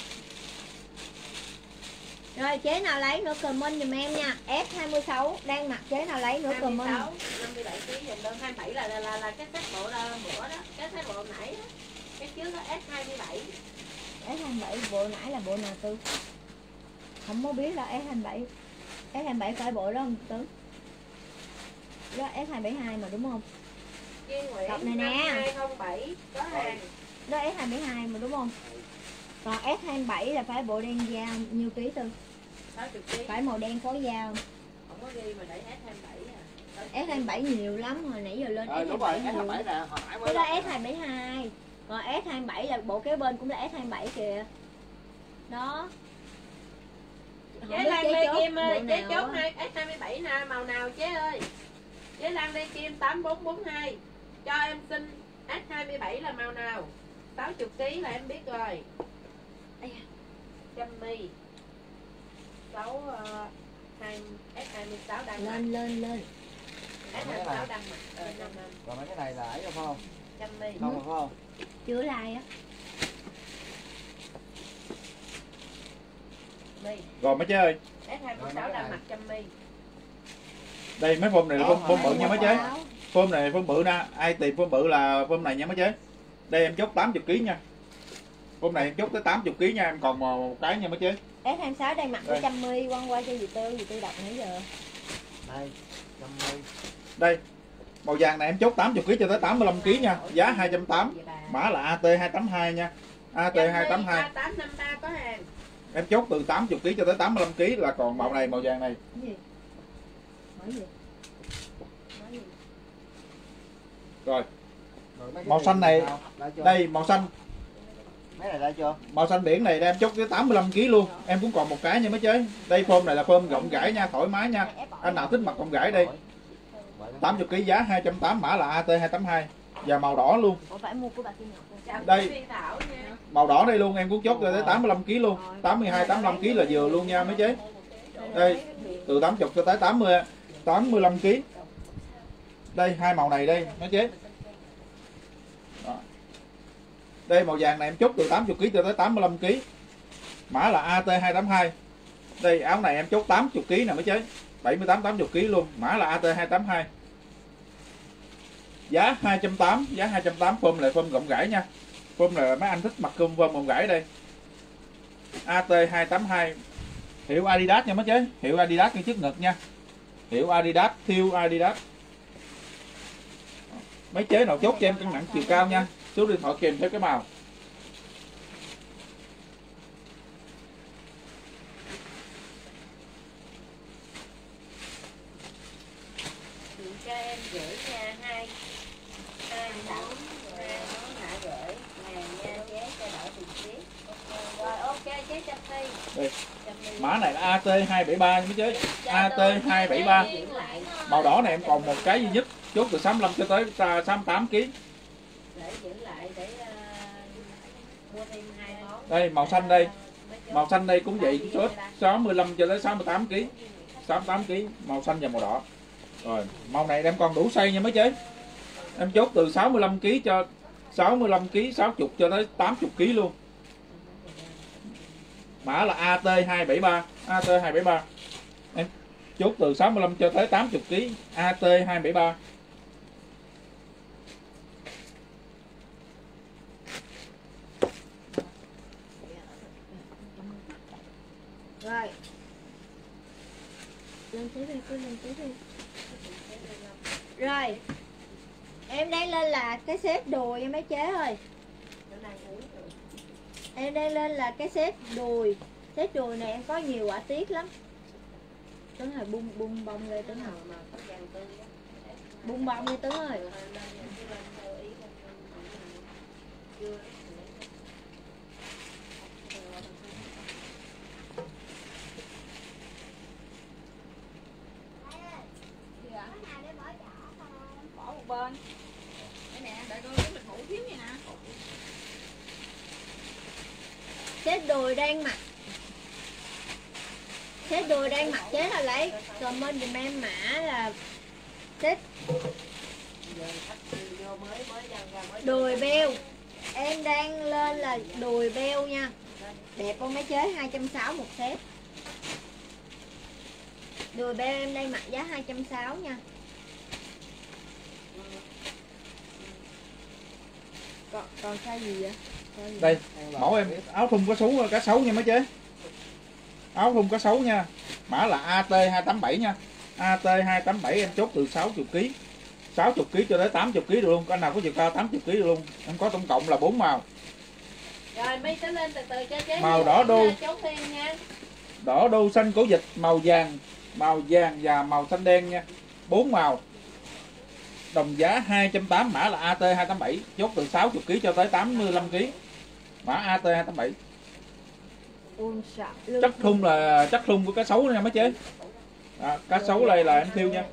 Rồi chế nào lấy nữa comment giùm em nha. S hai mươi sáu đang mặc, chế nào lấy nữa comment.
hai mươi sáu, năm mươi bảy ký dùm đơn hai mươi bảy là là là, là cái set bộ là bữa đó, cái set bộ nãy đó. Cái trước đó S hai mươi bảy.
S hai mươi bảy bộ nãy là bộ nào Tư? Không có biết là S hai mươi bảy. S hai mươi bảy phải bộ đó không Tư? Đó S hai bảy hai mà đúng không?
Duy Nguyễn
Cặp này nè.
năm hai không bảy có hàng.
Đó S hai bảy hai mà đúng không? Còn S hai mươi bảy là phải bộ đen dao nhiêu ký Tư?
sáu mươi ký.
Phải màu đen phối dao.
Không có ghi mà để S hai mươi bảy à.
S hai mươi bảy nhiều lắm, hồi nãy giờ lên S
Ờ
hai mươi
đúng
bảy
rồi, S hai
nhiều.
mươi bảy nè, hồi nãy
Cái
mới.
đó S hai bảy hai. Còn S hai mươi bảy là bộ kế bên cũng là S hai mươi bảy kìa. Đó. Không
Chế
biết
Lan
chế
Lê
chốt
Kim ơi,
bộ
chế
nào
chốt
á.
hai S hai mươi bảy nè, màu nào chế ơi. Chế Lan Lê Kim tám bốn bốn hai. Cho em xin S hai mươi bảy là màu nào? sáu mươi ký là em biết rồi. Châm mi. sáu hai S hai mươi sáu đang mặc.
Lên lên lên.
S hai mươi sáu đang mặc. Ờ, năm năm.
Còn mấy cái này là ấy phải không?
Châm mi.
Không phải không?
Chưa like á.
Mi.
Rồi mấy chế ơi,
S hai mươi sáu đang mặc châm mi.
đây mấy phôm này là phôm, phôm bự nha mấy chế.
Báo.
Phôm này phôm bự nè, ai tìm phôm bự là phôm này nha mấy chế. Đây em chốt tám mươi ký nha. Phôm này em chốt tới tám mươi ký nha, em còn một cái nha mấy chế.
S hai mươi sáu đang mặc của
Đây.
Trâm My, quăng qua cho dì Tư, dì Tư đọc nãy giờ.
Đây, năm mươi.
Đây. Màu vàng này em chốt tám mươi ký cho tới tám mươi lăm ký nha, giá hai trăm tám mươi. Mã là A T hai tám hai nha. A T hai tám hai.
A tám năm ba có hàng.
Em chốt từ tám mươi ký cho tới tám mươi lăm ký là còn màu này, màu vàng này.
Cái gì? Hỏi gì? Hỏi gì?
Rồi,
Rồi mấy cái
màu xanh này,
sao? Đã chưa?
đây màu xanh,
Mấy này đã chưa?
màu xanh biển này em chốt tới tám mươi lăm ký luôn. Em cũng còn một cái nha mấy chế. Đây phôm này là phôm rộng rãi nha, thoải mái nha. Anh nào thích mặc rộng rãi đây. tám mươi ký giá hai trăm tám mươi, mã là A T hai tám hai. Và màu đỏ luôn.
Ủa phải mua của bà Kim Ngọc không?
Chào
Đây.
Phi Thảo nha.
Màu đỏ đây luôn, em cũng chốt cho tới tám mươi lăm ký luôn. tám mươi hai, tám mươi lăm ký là vừa luôn nha mấy chế. Đây, từ tám mươi cho tới tám mươi, tám mươi lăm ký. Đây, hai màu này đây mấy chế. Đó. Đây màu vàng này em chốt từ tám mươi ký cho tới tám mươi lăm ký. Mã là A T hai tám hai. Đây áo này em chốt tám mươi ký nè mấy chế. bảy mươi tám, tám mươi ký luôn. Mã là A T hai tám hai. Giá hai trăm tám mươi, giá hai trăm tám mươi, phôm lại phôm rộng rãi nha. Phôm là mấy anh thích mặc phôm phôm rộng rãi đây. A T hai tám hai. Hiệu Adidas nha mấy chế. Hiệu Adidas ngay trước ngực nha. Hiệu Adidas, thiêu Adidas. Mấy chế nào chốt cho em cân nặng chiều cao nha. Số điện thoại kèm theo cái màu.
Chị cho em gửi nha, hai hai sáu hai món hạ gửi ngàn nha chế cho đỡ tiền ship. Rồi ok chế Trâm My.
Đây.
Trâm My.
Mã này là A T hai bảy ba nha mấy chế. A T hai bảy ba.
Chuyển lại.
Màu đỏ này em còn một cái duy nhất. Chốt từ sáu mươi lăm cho tới sáu mươi tám ký.
Để giữ lại để uh, mua thêm hai món.
Đây màu xanh đây. Màu xanh đây cũng vậy, chốt sáu mươi lăm cho tới sáu mươi tám ký. sáu mươi tám ký, màu xanh và màu đỏ. Rồi, màu này em còn đủ size nha mấy chế. Em chốt từ sáu mươi lăm ký cho sáu mươi lăm ký, sáu mươi cho tới tám mươi ký luôn. Mã là A T hai bảy ba, A T hai bảy ba. Em chốt từ sáu mươi lăm cho tới tám mươi ký, A T hai bảy ba.
Rồi. Lên tiếp đi, cứ lên tiếp đi. Rồi. Em đang lên là cái set đùi nha mấy chế ơi. Em đang lên là cái set đùi. Set đùi này em có nhiều họa tiết lắm. Tuấn hồi bung bung bông lên Tuấn hồi. Bung bông đi Tuấn ơi.
Bỏ một bên. Đây nè, đợi con cái mình hủ thiếu vậy nè.
Set đùi đang mặc. Set đùi đang mặc chế là lấy comment dùm em mã là set đùi beo. Em đang lên là đùi beo nha. Đẹp không mấy chế, hai trăm sáu mươi một set. Đùi beo em đang mặc giá hai trăm sáu mươi nha. Còn, còn size gì vậy? Size gì?
Đây, mẫu em áo thun có số cá sấu nha mấy chế. Áo thun cá sấu nha. Mã là A T hai tám bảy nha. A T hai tám bảy em chốt từ sáu mươi ki lô gam. sáu mươi ki lô gam cho tới tám mươi ki lô gam được luôn. Có anh nào có chiều cao tám mươi ki lô gam được luôn. Em có tổng cộng là bốn màu.
Rồi mi sẽ lên từ từ cho chế.
Màu đỏ đô.
Chốt thêm nha.
Đỏ đô xanh cổ vịt, màu vàng, màu vàng và màu xanh đen nha. bốn màu. Đồng giá hai trăm tám mươi, mã là A T hai tám bảy, chốt từ sáu mươi ki lô gam cho tới tám mươi lăm ki lô gam. Mã A T hai tám bảy. Chất thun là chất thun của cá sấu nha mấy chế. À, cá sấu đây là em thiêu nha.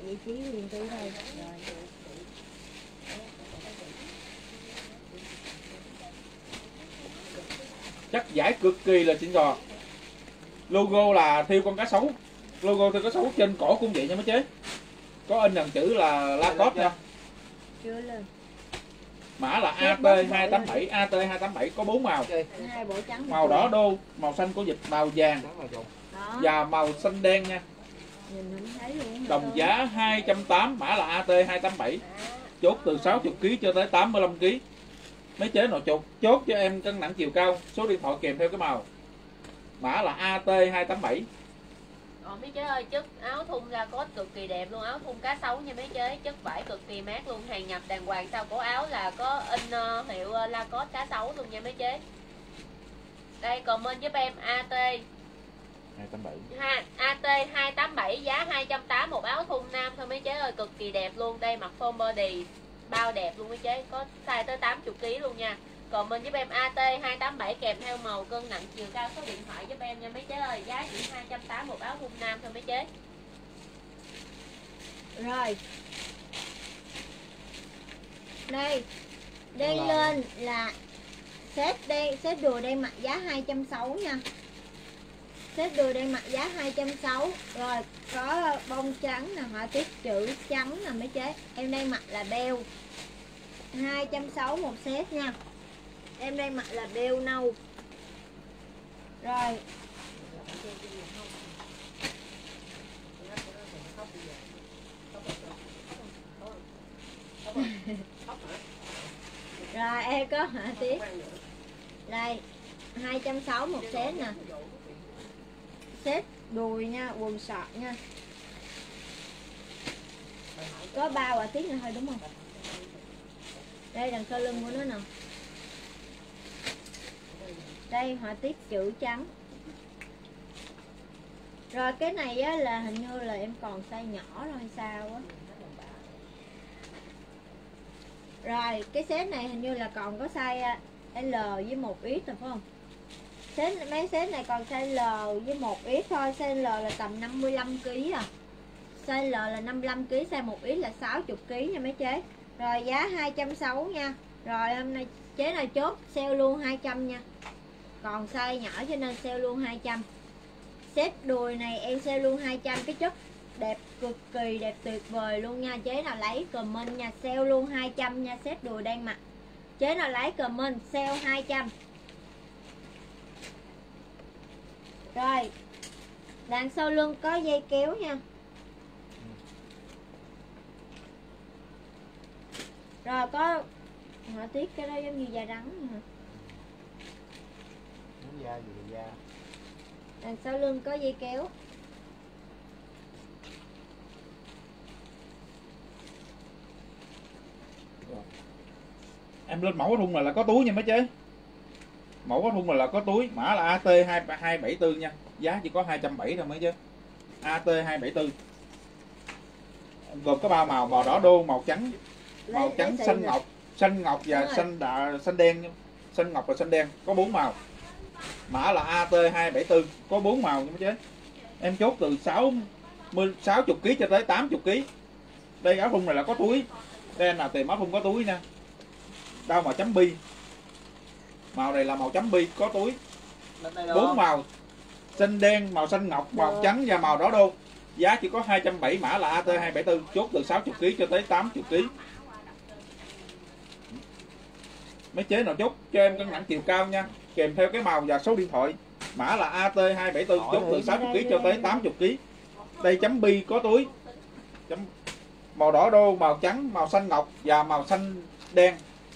Chất giải cực kỳ là xịn sò. Logo là thiêu con cá sấu. Logo thiêu cá sấu trên cổ cũng vậy nha mấy chế. Có in dòng chữ là Lacoste nha.
Chưa lên.
Mã là A T hai tám bảy, A T hai tám bảy có bốn màu.
Hai bộ trắng.
Màu đỏ đô, màu xanh cổ vịt, màu vàng
Đó.
và màu xanh đen nha.
Nhìn không thấy luôn.
Đồng giá hai trăm tám mươi, mã là A T hai tám bảy. Chốt từ sáu mươi ki lô gam cho tới tám mươi lăm ki lô gam. Mấy chế nội chốt, chốt cho em cân nặng chiều cao, số điện thoại kèm theo cái màu. Mã là A T hai tám bảy.
Còn mấy chế ơi, chất áo thun ra có cực kỳ đẹp luôn, áo thun cá sấu nha mấy chế, chất vải cực kỳ mát luôn, hàng nhập đàng hoàng, sau cổ áo là có in uh, hiệu uh, Lacoste cá sấu luôn nha mấy chế. Đây comment giúp em A T
hai tám bảy.
ha, A T hai tám bảy giá hai trăm tám mươi một áo thun nam thôi mấy chế ơi, cực kỳ đẹp luôn. Đây mặc form body bao đẹp luôn mấy chế, có size tới tám mươi ki lô gam luôn nha. Còn mình giúp em A T hai tám bảy kèm theo màu, cân nặng, chiều cao, số điện thoại giúp em nha mấy chế ơi. Giá chỉ hai trăm tám mươi một áo thun nam thôi mấy chế.
Rồi. Đây. Đang lên là set đen, set đùi đen mặc giá hai trăm sáu mươi nha. Set đùi đen mặc giá hai trăm sáu mươi. Rồi có bông trắng nè, họa tiết chữ trắng nè mấy chế. Em đang mặc là beo. hai trăm sáu mươi một set nha. Em đang mặc là beo nâu. Rồi. Rồi em có họa tiết. Đây, hai trăm sáu mươi một set nè. Set đùi nha, quần sọt nha. Có ba họa tiết nữa thôi đúng không? Đây đằng sau lưng của nó nè. Đây họa tiết chữ trắng. Rồi cái này á, là hình như là em còn size nhỏ thôi hay sao á. Rồi cái set này hình như là còn có size L với một x rồi phải không? Set, mấy set này còn size L với một x thôi. Size L là tầm năm mươi lăm ki lô gam à. Size L là năm mươi lăm ki lô gam, size một x là sáu mươi ki lô gam nha mấy chế. Rồi giá hai trăm sáu mươi nha. Rồi hôm nay chế nào chốt sale luôn hai trăm nha. Còn size nhỏ cho nên sale luôn hai trăm. Set đùi này em sale luôn hai trăm. Cái chất đẹp cực kỳ đẹp tuyệt vời luôn nha. Chế nào lấy comment nha, sale luôn hai trăm nha. Set đùi đang mặc. Chế nào lấy comment sale hai trăm. Rồi đằng sau lưng có dây kéo nha. Rồi có họa tiết cái đó giống như da rắn hả?
Muốn da gì thì da.
Đằng sau lưng có dây kéo.
Em lên mẫu thun là là có túi nha mấy chế. Mẫu có thun là là có túi, mã là A T hai bảy tư nha, giá chỉ có hai trăm bảy mươi thôi mấy chế. A T hai bảy tư. Gồm có ba màu, màu đỏ đô, màu trắng, màu trắng, xanh ngọc, xanh ngọc và xanh đạ, xanh đen, xanh ngọc và xanh đen, có bốn màu. Mã là A T hai bảy tư, có bốn màu nha mấy chế. Em chốt từ sáu mươi sáu mươi kg cho tới tám mươi kg. Đây áo thun này là có túi. Đây anh nào tìm áo thun có túi nha. Đao màu chấm bi. Màu này là màu chấm bi, có túi. Bốn màu. Xanh đen, màu xanh ngọc, màu được. Trắng và màu đỏ đô. Giá chỉ có hai trăm bảy mươi, mã là A T hai bảy tư, chốt từ sáu mươi kg cho tới tám mươi kg. Mấy chế nào chốt cho em cân nặng chiều cao nha, kèm theo cái màu và số điện thoại. Mã là A T hai bảy tư, chốt từ sáu mươi kg cho tới tám mươi kg. Đây chấm bi có túi. Chấm màu đỏ đô, màu trắng, màu xanh ngọc và màu xanh đen.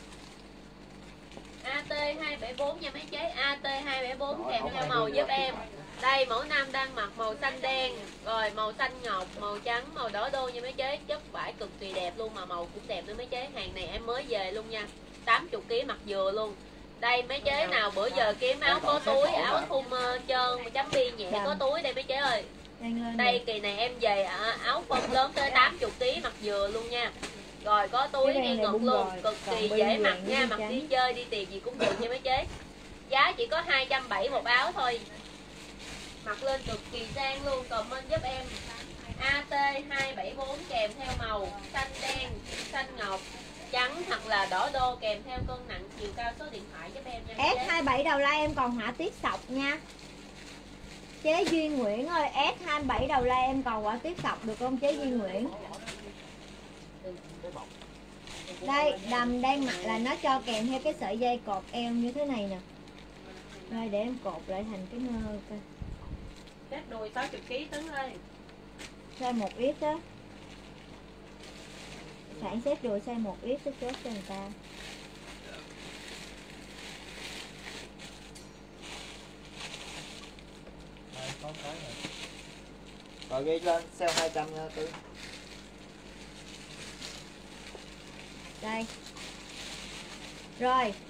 A T hai bảy bốn nha mấy chế. A T hai bảy bốn kèm theo màu giúp em. Đây mẫu nam đang mặc màu xanh đen, rồi màu xanh ngọc, màu trắng, màu đỏ đô nha mấy chế. Chất vải cực kỳ đẹp luôn, mà màu cũng đẹp nữa mấy chế. Hàng này em mới về luôn nha, tám mươi kg mặc vừa luôn. Đây mấy chế nào bữa giờ kiếm áo có túi, áo thun uh, trơn chấm bi nhẹ có túi đây mấy chế ơi. Đây kỳ này em về áo phân lớn tới tám mươi kg mặc vừa luôn nha. Rồi có túi ngay ngực luôn, cực kỳ dễ mặc nha, mặc đi chơi đi tiệc gì cũng được nha mấy chế. Giá chỉ có hai trăm bảy mươi một áo thôi. Mặc lên cực kỳ sang luôn. Comment giúp em A T hai bảy bốn kèm theo màu xanh đen, xanh ngọc, trắng hoặc là đỏ đô, kèm theo cân nặng chiều cao số điện thoại giúp em nha.
S hai mươi bảy đầu like em còn họa tiết sọc nha. Chế Duy Nguyễn ơi, S hai mươi bảy đầu like em còn họa tiết sọc được không chế Duy Nguyễn? Đây, đầm đang mặc là nó cho kèm theo cái sợi dây cột eo như thế này nè. Rồi để em cột lại thành cái nơ coi.
Xếp đùi sáu mươi kg Tuấn ơi.
Size một ít á. Sản xếp đùi size một ít cho chốt cho người ta.
Rồi ghi lên sale hai trăm nha Tư.
Đây. Rồi.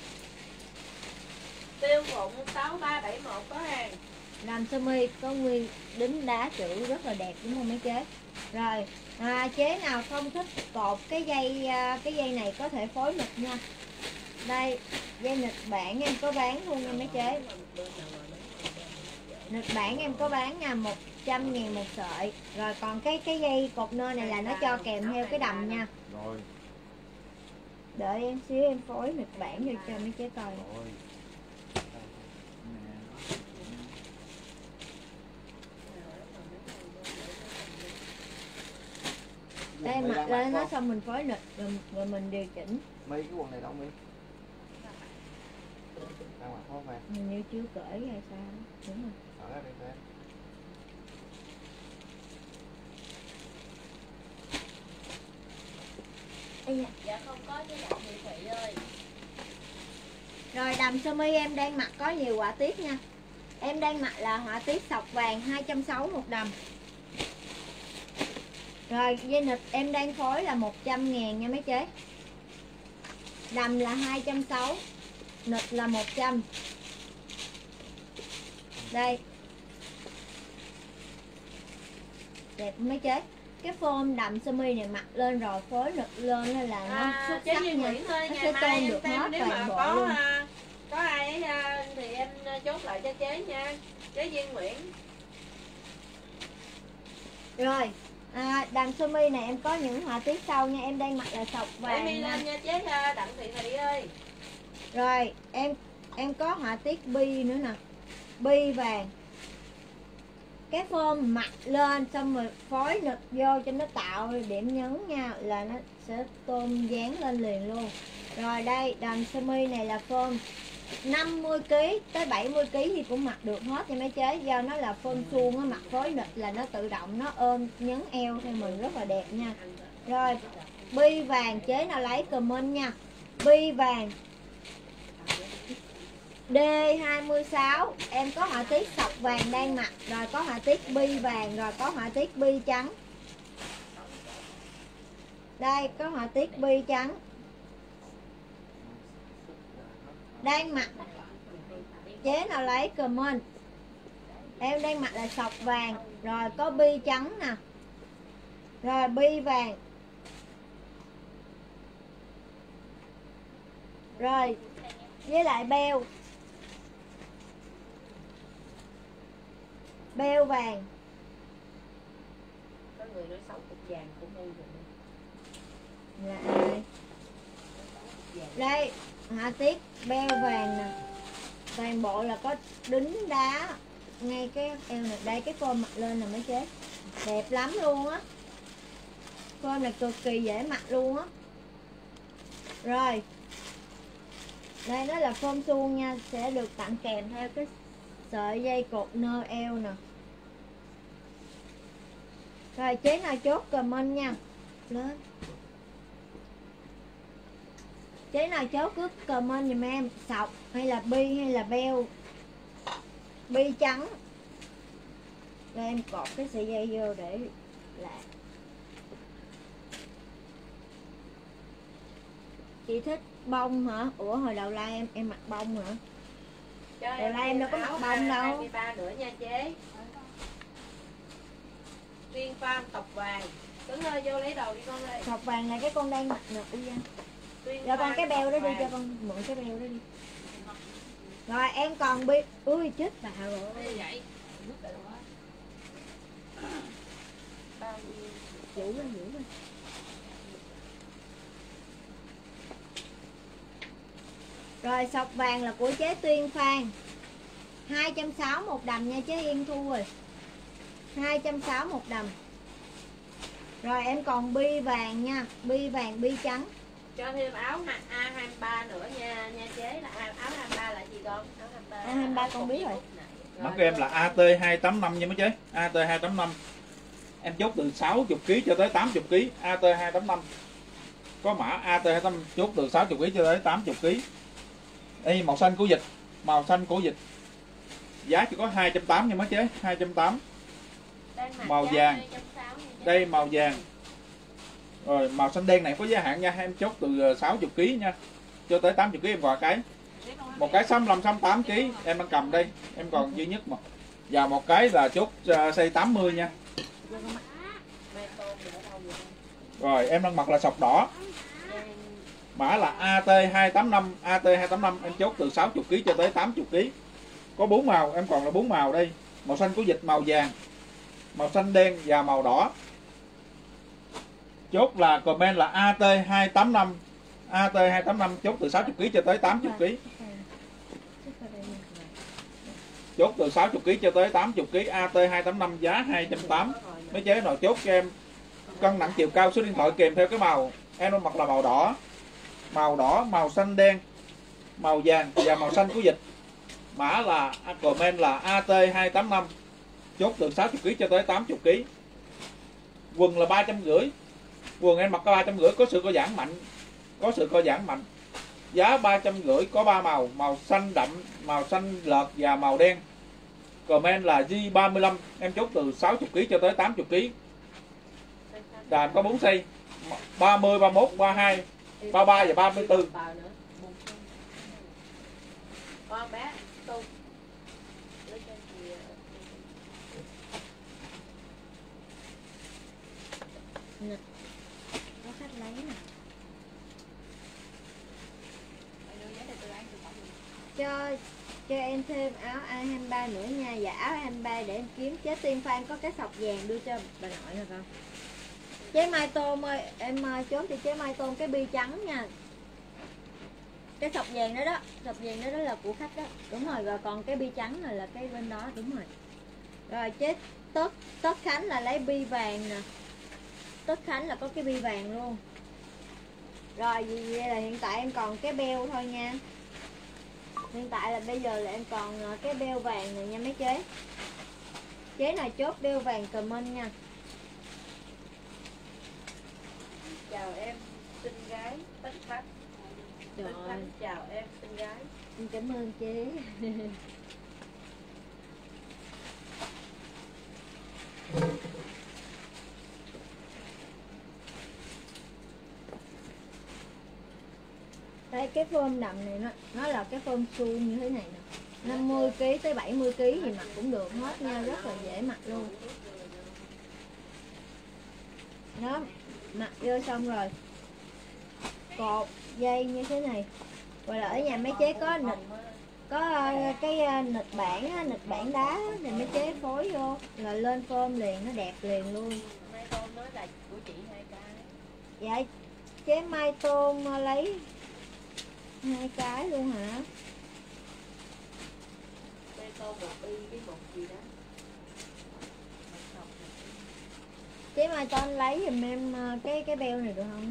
Tiêu Phụng sáu ba bảy một có hàng.
Làm sơ mi có nguyên đính đá chữ rất là đẹp đúng không mấy chế? Rồi, à, chế nào không thích cột cái dây cái dây này có thể phối nịch nha. Đây, dây nịch bản em có bán luôn nha mấy chế. Nịch bản em có bán nha, một trăm ngàn một sợi. Rồi còn cái cái dây cột nơ này là nó cho kèm theo cái đầm nha.
Rồi.
Đợi em xíu em phối nịch bản vô cho mấy chế coi.
Rồi.
Đây mặc lên nó xong mình phối nịch rồi, rồi mình điều chỉnh.
Mi cái quần này đâu Mi? Đang mặc không phải?
Hình như chưa cởi hay sao? Đúng rồi.
Ở đây đây.
Ây da.
Dạ không có với lại chị Thủy ơi.
Rồi đầm sơ mi em đang mặc có nhiều họa tiết nha. Em đang mặc là họa tiết sọc vàng hai trăm sáu mươi một đầm. Rồi dây nịch em đang phối là một trăm ngàn nha mấy chế. Đầm là hai trăm sáu mươi, nịch là một trăm. Đây. Đẹp mấy chế. Cái form đầm sơ mi này mặc lên rồi phối nịch lên là nó
À,
xuất
chế
sắc
Duy
nha.
Nguyễn ơi,
Nó
ngày
sẽ
mai
tôn
em
được
xem
hết
nếu mà
toàn bộ
có
luôn.
à, có ai à, thì em chốt lại cho chế nha. Chế Duy Nguyễn.
Rồi, à, đầm sơ mi này em có những họa tiết sau nha. Em đang mặc là sọc
Để
vàng
mi
nha.
lên nha chế à, Đặng Thị Thị ơi.
Rồi em em có họa tiết bi nữa nè, bi vàng. Cái form mặc lên xong rồi phối nịch vô cho nó tạo điểm nhấn nha, là nó sẽ tôn dáng lên liền luôn. Rồi đây đầm sơ mi này là form năm mươi ki-lô-gam tới bảy mươi ki-lô-gam thì cũng mặc được hết nha mấy chế. Do nó là form suông á, mặc phối nịch là nó tự động nó ôm nhấn eo theo mình rất là đẹp nha. Rồi bi vàng chế nào lấy comment nha. Bi vàng D hai mươi sáu em có họa tiết sọc vàng đang mặc, rồi có họa tiết bi vàng, rồi có họa tiết bi trắng. Đây có họa tiết bi trắng đang mặc, chế nào lấy comment. Em đang mặc là sọc vàng, rồi có bi trắng nè, rồi bi vàng, rồi với lại beo beo vàng.
Có người nói sáu cục vàng cũng ngu rồi.
Là ai? Đây họa tiết beo vàng nè, toàn bộ là có đính đá ngay cái eo này. Đây cái phôm mặc lên là mới chế đẹp lắm luôn á, phôm này cực kỳ dễ mặc luôn á. Rồi đây nó là phôm suông nha, sẽ được tặng kèm theo cái sợi dây cột nơ eo nè. Rồi chế nào chốt comment nha, lên chế nào chốt cứ comment giùm em, sọc hay là bi hay là beo. Bi trắng. Rồi em cột cái sợi dây vô để lạc. Chị thích bông hả? Ủa hồi đầu like em em mặc bông hả?
Cho
Đầu nay em đâu có mặc bông đâu.
hai mươi ba nữa nha chế. Riêng farm tộc vàng. Tuấn ơi vô lấy đồ đi con ơi.
Sọc vàng là cái con đang mặc nè. Ui da.
Riêng
Cho con
farm
cái beo đó
tộc
đi, cho
vàng.
con mượn cái beo đó đi. Rồi em còn bi. Ui chết bà rồi.
Vậy. Bao nhiêu?
Giữ lên giữ lên. Rồi sọc vàng là của chế Tuyên Phan, hai trăm sáu mươi một đầm nha chế Yên Thu rồi, hai trăm sáu mươi một đầm. Rồi em còn bi vàng nha, bi vàng bi trắng.
Cho thêm áo A hai mươi ba nữa nha, nha chế là áo hai mươi ba là gì con? Áo hai mươi ba.
A hai mươi ba con biết rồi.
Mắt của em là A T hai tám năm nha mấy chế. A T hai tám năm. Em chốt từ sáu mươi ki lô gam cho tới tám mươi ki lô gam. A T hai tám năm. Có mã A T hai tám năm chốt từ sáu mươi ki lô gam cho tới tám mươi ki lô gam. Đây màu xanh của dịch, màu xanh của dịch. Giá chỉ có hai trăm tám mươi nha mấy chế, hai trăm tám mươi. Màu vàng. Đây màu vàng. Rồi màu xanh đen này có giá hạn nha, em chốt từ sáu mươi ki lô gam nha cho tới tám mươi ki lô gam em gọi cái. Một cái sáu mươi lăm sáu mươi tám ki lô gam em đang cầm đây, em còn duy nhất một. Và một cái là chốt size tám mươi nha. Rồi em đang mặc là sọc đỏ. Mã là A T hai tám năm, A T hai tám năm em chốt từ sáu mươi ki lô gam cho tới tám mươi ki lô gam. Có bốn màu, em còn là bốn màu đây. Màu xanh của dịch, màu vàng, màu xanh đen và màu đỏ. Chốt là comment là A T hai tám năm, A T hai tám năm chốt từ sáu mươi ki lô gam cho tới tám mươi ki lô gam. Chốt từ sáu mươi ki lô gam cho tới tám mươi ki lô gam, A T hai tám năm giá hai trăm tám mươi. Mấy chế nào chốt cho em cân nặng chiều cao số điện thoại kèm theo cái màu. Em nó mặc là màu đỏ, màu đỏ, màu xanh đen, màu vàng và màu xanh của dịch. Mã là comment là A T hai tám năm. Chốt từ sáu mươi ki lô gam cho tới tám mươi ki lô gam. Quần là ba trăm rưỡi. Quần em mặc có ba trăm rưỡi, có sự co giãn mạnh. Có sự co giãn mạnh. Giá ba trăm rưỡi, có ba màu, màu xanh đậm, màu xanh lợt và màu đen. Comment là G ba mươi lăm, em chốt từ sáu mươi ki lô gam cho tới tám mươi ki lô gam. Đàn có bốn size, ba mươi, ba mươi mốt, ba mươi hai, ba mươi ba và ba mươi tư.
Con bé tu.
Nè. Có khách lấy nè. Cho cho em thêm áo A hai mươi ba nữa nha. Và áo A hai mươi ba để em kiếm chế Tiên Phan có cái sọc vàng đưa cho bà nội nè con. Chế Mai Tôm ơi, em chốt cho chế Mai Tôm cái bi trắng nha. Cái sọc vàng đó đó, sọc vàng đó đó là của khách đó. Đúng rồi, rồi còn cái bi trắng này là cái bên đó, đúng rồi. Rồi chế Tất Tất Khánh là lấy bi vàng nè. Tất Khánh là có cái bi vàng luôn. Rồi vậy là hiện tại em còn cái beo thôi nha. Hiện tại là bây giờ là em còn cái beo vàng này nha mấy chế. Chế nào chốt beo vàng comment nha.
Chào em xinh gái Tất Khánh. Tất Khánh chào em xinh gái.
Cảm ơn chế. Đây cái phơm đậm này nó nó là cái phơm suông như thế này nè, năm mươi ki tới bảy mươi ki gì mặc cũng được hết nha, rất là dễ mặc luôn. Đó, mặc vô xong rồi cột dây như thế này. Rồi là ở nhà mấy chế có nịch, có cái nịch bản á, nịch bản đá thì mấy chế phối vô là lên phơm liền, nó đẹp liền luôn.
Mai Tôm nói là của chị hai cái.
Dạ chế Mai Tôm lấy hai cái luôn hả?
Mai Tôm một bi với một gì đó.
Chế Mai Tôm lấy giùm em cái cái beo này được không?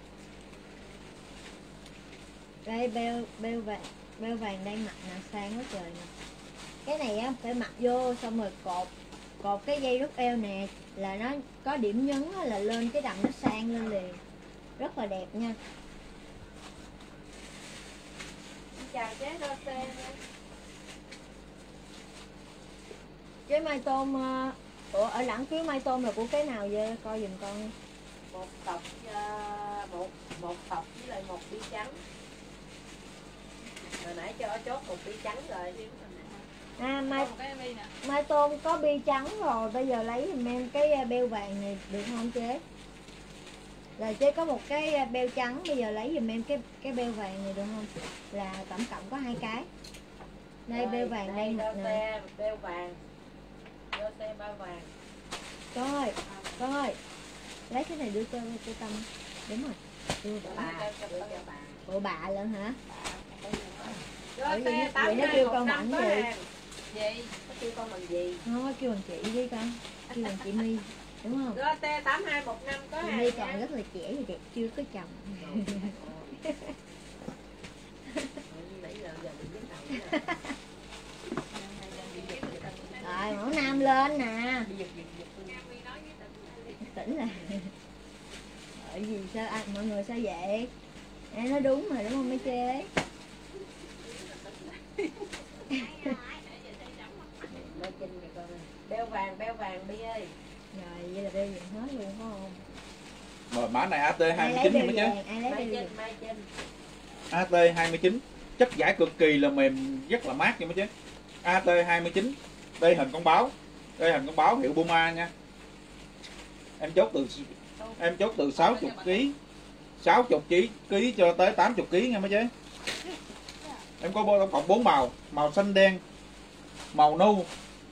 Đây beo beo vàng, beo vàng đang mặc nè, sang quá trời nè. Cái này á phải mặc vô xong rồi cột cột cái dây rút eo nè, là nó có điểm nhấn là lên cái đầm nó sang lên liền, rất là đẹp nha.
Chào chế Rose nha.
Chế Mai Tôm, ủa ở lãng phiếu Mai Tôm là của cái nào vậy? Coi giùm con.
Một cọc uh, một một cọc với lại một bi trắng. Hồi nãy cho chốt một bi trắng rồi.
À Mai, Mai Tôm có bi trắng rồi, bây giờ lấy giùm em cái beo vàng này được không chế? Là chế có một cái beo trắng, bây giờ lấy giùm em cái cái beo vàng này được không? Là tổng cộng có hai cái. Đây beo vàng đây mặc nè.
Beo vàng. Rose bao vàng.
Con ơi, con ơi. Lấy cái này đưa cho cô Tâm. Đúng rồi. Đưa bà. Ủa bà luôn hả?
Rose tám
nó kêu con mạnh gì?
Gì? Nó kêu con bằng gì?
Không, nó kêu bằng chị đi con. Kêu bằng chị My. Đúng không?
Rose tám hai một năm có
chị
hàng
My
nha.
còn rất là trẻ và đẹp, chưa có chồng.
Nãy giờ giờ mình biết đầu.
Rồi, mẫu nam lên nè. Tỉnh là bởi vì sao à, mọi người sao vậy? Em nói đúng mà đúng không mấy chế?
Beo vàng, beo vàng Bi ơi.
Rồi vậy là beo vàng hết luôn phải không?
Rồi mã này a tê hai
Ai
mươi
lấy
chín
beo
nha mấy chế.
vàng, ai lấy
Mai
beo
Trinh,
vàng?
Mai Trinh.
a tê hai mươi chín chất vải cực kỳ là mềm, rất là mát nha mấy chế. a tê hai mươi chín, đây hình con báo, đây hình con báo hiệu Puma nha. Em chốt từ em chốt từ sáu mươi ki, sáu mươi ký ký cho tới tám mươi ký nha mấy chế. Em có tổng cộng bốn màu, màu xanh đen, màu nu,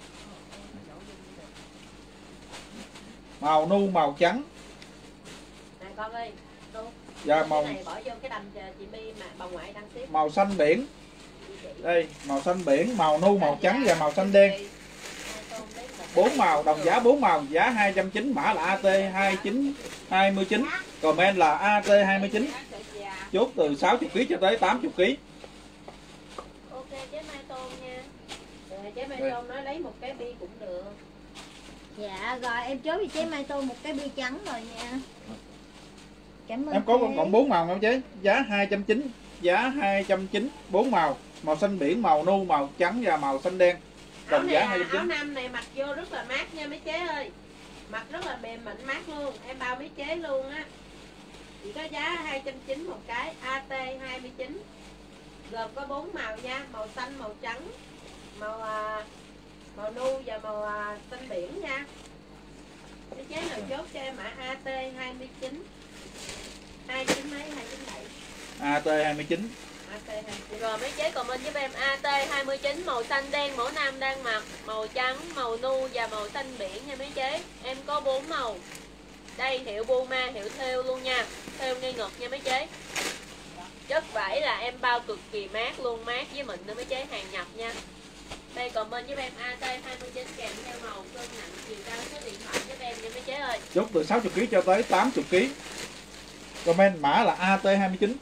màu nu, màu trắng.
Nè con ơi, Tu.
Và màu
Cái này bỏ vô cái đầm chị My mà bà ngoại đang tiếp.
màu xanh biển. Đây, màu xanh biển, màu nu, màu trắng và màu xanh đen. Bốn màu, đồng giá bốn màu, giá hai trăm chín mươi, mã là a tê hai chín hai chín, comment là a tê hai mươi chín. Chốt từ sáu mươi ký cho tới tám mươi ký.
Ok chế Mai Tôm nha.
Rồi chế Mai Tôm nói lấy một cái bi cũng được.
Dạ rồi em chốt với chế Mai Tôm một cái bi trắng rồi nha. Cảm ơn
Em có
chế.
tổng cộng bốn màu nha chế, giá hai trăm chín mươi, giá hai trăm chín mươi, bốn màu, màu xanh biển, màu nu, màu trắng và màu xanh đen.
Áo
Đồng
này
giá
là
hai trăm
áo
chín mươi.
nam này mặc vô rất là mát nha mấy chế ơi. Mặc rất là mềm mịn mát luôn, em bao mấy chế luôn á. Chỉ có giá hai trăm chín mươi một cái, a tê hai mươi chín. Gồm có bốn màu nha, màu xanh, màu trắng, màu à, màu nu và màu à, xanh biển nha. Mấy chế nào chốt cho em mã a tê hai mươi chín. hai chín mấy, hai chín bảy.
a tê hai mươi chín.
a tê hai mươi chín.
Rồi mấy chế comment giúp em a tê hai mươi chín màu xanh đen mẫu nam đang mặc, màu trắng, màu nu và màu xanh biển nha mấy chế. Em có bốn màu. Đây hiệu Puma, hiệu thêu luôn nha. Thêu ngay ngực nha mấy chế. Chất vải là em bao cực kỳ mát luôn, mát với mịn nữa mấy chế, hàng nhập nha. Đây comment giúp em a tê hai mươi chín kèm theo màu, cân nặng, chiều cao, số điện thoại giúp em nha mấy chế ơi.
Chốt từ sáu mươi ký cho tới tám mươi ký. Comment mã là a tê hai mươi chín.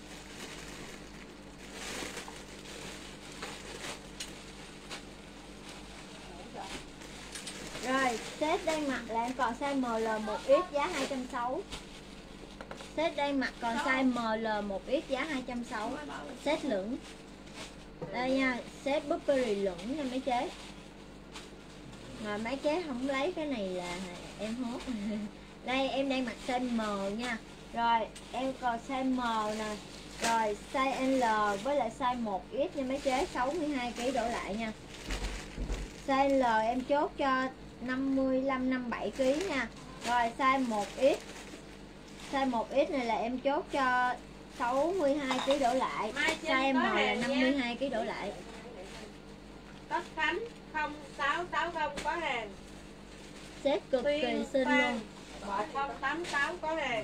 Rồi, set đang mặc là em còn size em lờ một ích giá hai trăm sáu mươi. Set đang mặc còn size em lờ một ích giá hai trăm sáu mươi. Set lửng. Đây nha, set Burberry lửng nha mấy chế. Mà mấy chế không lấy cái này là em hốt. Đây em đang mặc size M nha. Rồi em còn size M nè. Rồi size L với lại size một X nha mấy chế, sáu mươi hai ki lô gam đổ lại nha. Size L em chốt cho năm mươi lăm năm mươi bảy ki lô gam nha. Rồi size một X. Size một X này là em chốt cho sáu mươi hai ki lô gam đổ lại. Size M là năm mươi hai ki lô gam đổ lại.
Tất Khánh không sáu sáu không có hàng.
Set cực kỳ xinh luôn.
một không tám sáu có hàng.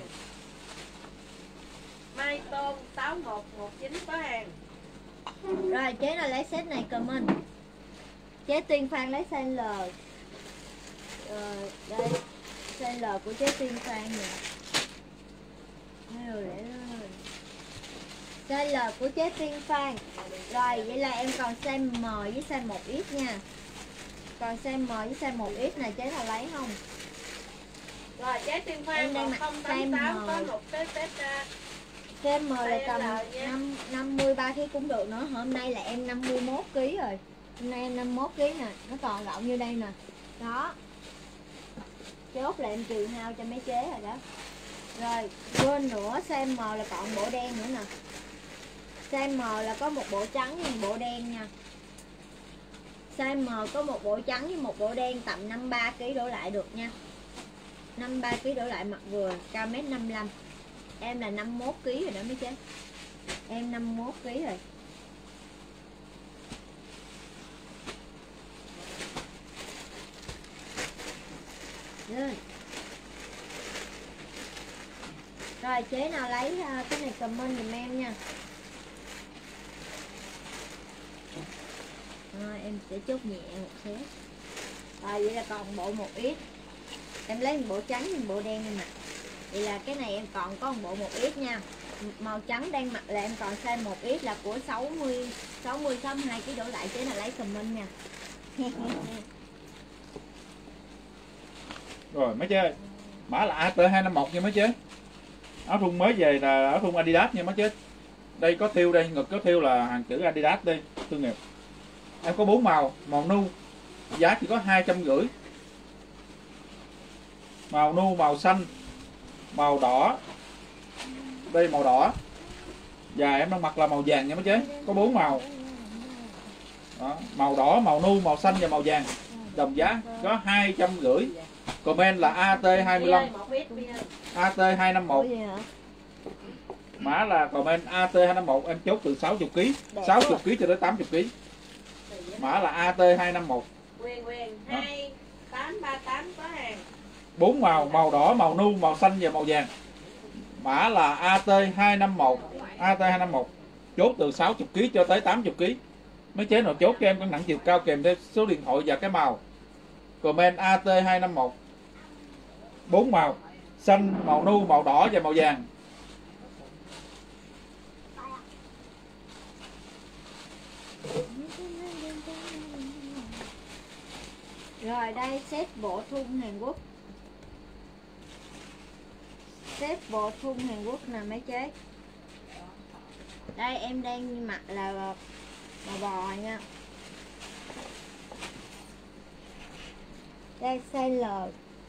Mai Tôn sáu một một chín có hàng.
Rồi chế nào lấy set này comment. Chế Tiên Phan lấy size L. Rồi đây size L của chế Tiên Phan nè. Rồi để rồi. Size L của chế Tiên Phan. Rồi vậy là em còn size M với size một X nha. Còn size M với size một X này chế nào lấy không?
Rồi chế Tiên Phan
Em đang
một
mặc
không
size
tám sáu
M.
có một cái tết ra.
Size M là
Size
tầm
L nha.
năm, năm mươi ba ki lô gam cũng được nữa. Hôm nay là em năm mươi mốt ki lô gam rồi. Hôm nay em năm mươi mốt ki lô gam nè. Nó còn rộng như đây nè. Đó. Chốt là em trừ hao cho mấy chế rồi đó. Rồi quên nữa, size M là còn bộ đen nữa nè. Size M là có một bộ trắng với một bộ đen nha. Size M có một bộ trắng với một bộ đen, tầm năm mươi ba ki lô gam đổ lại được nha. năm mươi ba ki lô gam đổ lại mặc vừa, cao mét năm mươi lăm. Em là năm mươi mốt ki lô gam rồi đó mấy chế. Em năm mươi mốt ki lô gam rồi. Lên. Rồi chế nào lấy uh, cái này comment giùm em nha. Rồi em sẽ chốt nhẹ một xíu. Rồi vậy là còn bộ một X. Em lấy một bộ trắng và một bộ đen em mặc. Vậy là cái này em còn có một bộ một X nha. Màu trắng đang mặc là em còn size một X là của sáu mươi sáu mươi sáu mươi hai ki lô gam đổ lại, chế nào lấy comment nha.
Rồi mấy chế, mã là A T hai năm một nha mấy chế. Áo thun mới về là áo thun Adidas nha mấy chế. Đây có thêu đây, ngực có thêu là hàng chữ Adidas đây, thương nghiệp. Em có bốn màu, màu nu giá chỉ có hai trăm rưỡi. Màu nu, màu xanh, màu đỏ. Đây màu đỏ. Và em đang mặc là màu vàng nha mấy chế. Có bốn màu. Đó, màu đỏ, màu nu, màu xanh và màu vàng. Đồng giá có hai trăm rưỡi. Comment là A T hai mươi lăm. A T hai năm một. Mã là comment A T hai năm một, em chốt từ sáu mươi ki lô gam, sáu mươi ki lô gam cho đến tám mươi ki lô gam. Mã là A T hai năm một.
Quyền quyền hai tám ba tám có hàng.
Bốn màu, màu đỏ, màu nu, màu xanh và màu vàng. Mã là A T hai năm một. A T hai năm một. Chốt từ sáu mươi ki lô gam cho tới tám mươi ki lô gam. Mấy chế nào chốt cho em cân nặng chiều cao kèm theo số điện thoại và cái màu. Comment A T hai năm một. Bốn màu, xanh, màu nu, màu đỏ và màu vàng.
Rồi đây set bộ thun Hàn Quốc. Set bộ thun Hàn Quốc nè mấy chế. Đây em đang mặc là bò bò nha. Đây size L.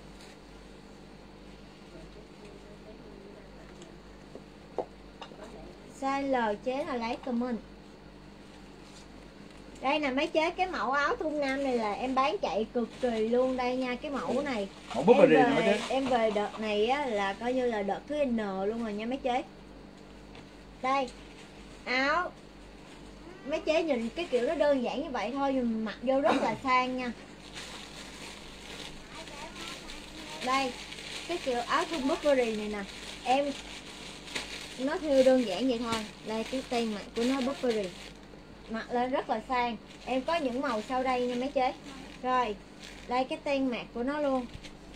Size L chế là lấy comment. Đây nè mấy chế, cái mẫu áo thun nam này là em bán chạy cực kỳ luôn đây nha, cái mẫu này.
Mẫu Burberry
em
này mấy
về,
chế.
em về đợt này á, là coi như là đợt thứ N luôn rồi nha mấy chế. Đây áo mấy chế nhìn cái kiểu nó đơn giản như vậy thôi nhưng mặc vô rất là sang nha. Đây cái kiểu áo thun Burberry này nè, em nó theo đơn giản vậy thôi. Đây cái tên mặt của nó Burberry, mặc lên rất là sang. Em có những màu sau đây nha mấy chế. Rồi đây cái tên mặt của nó luôn.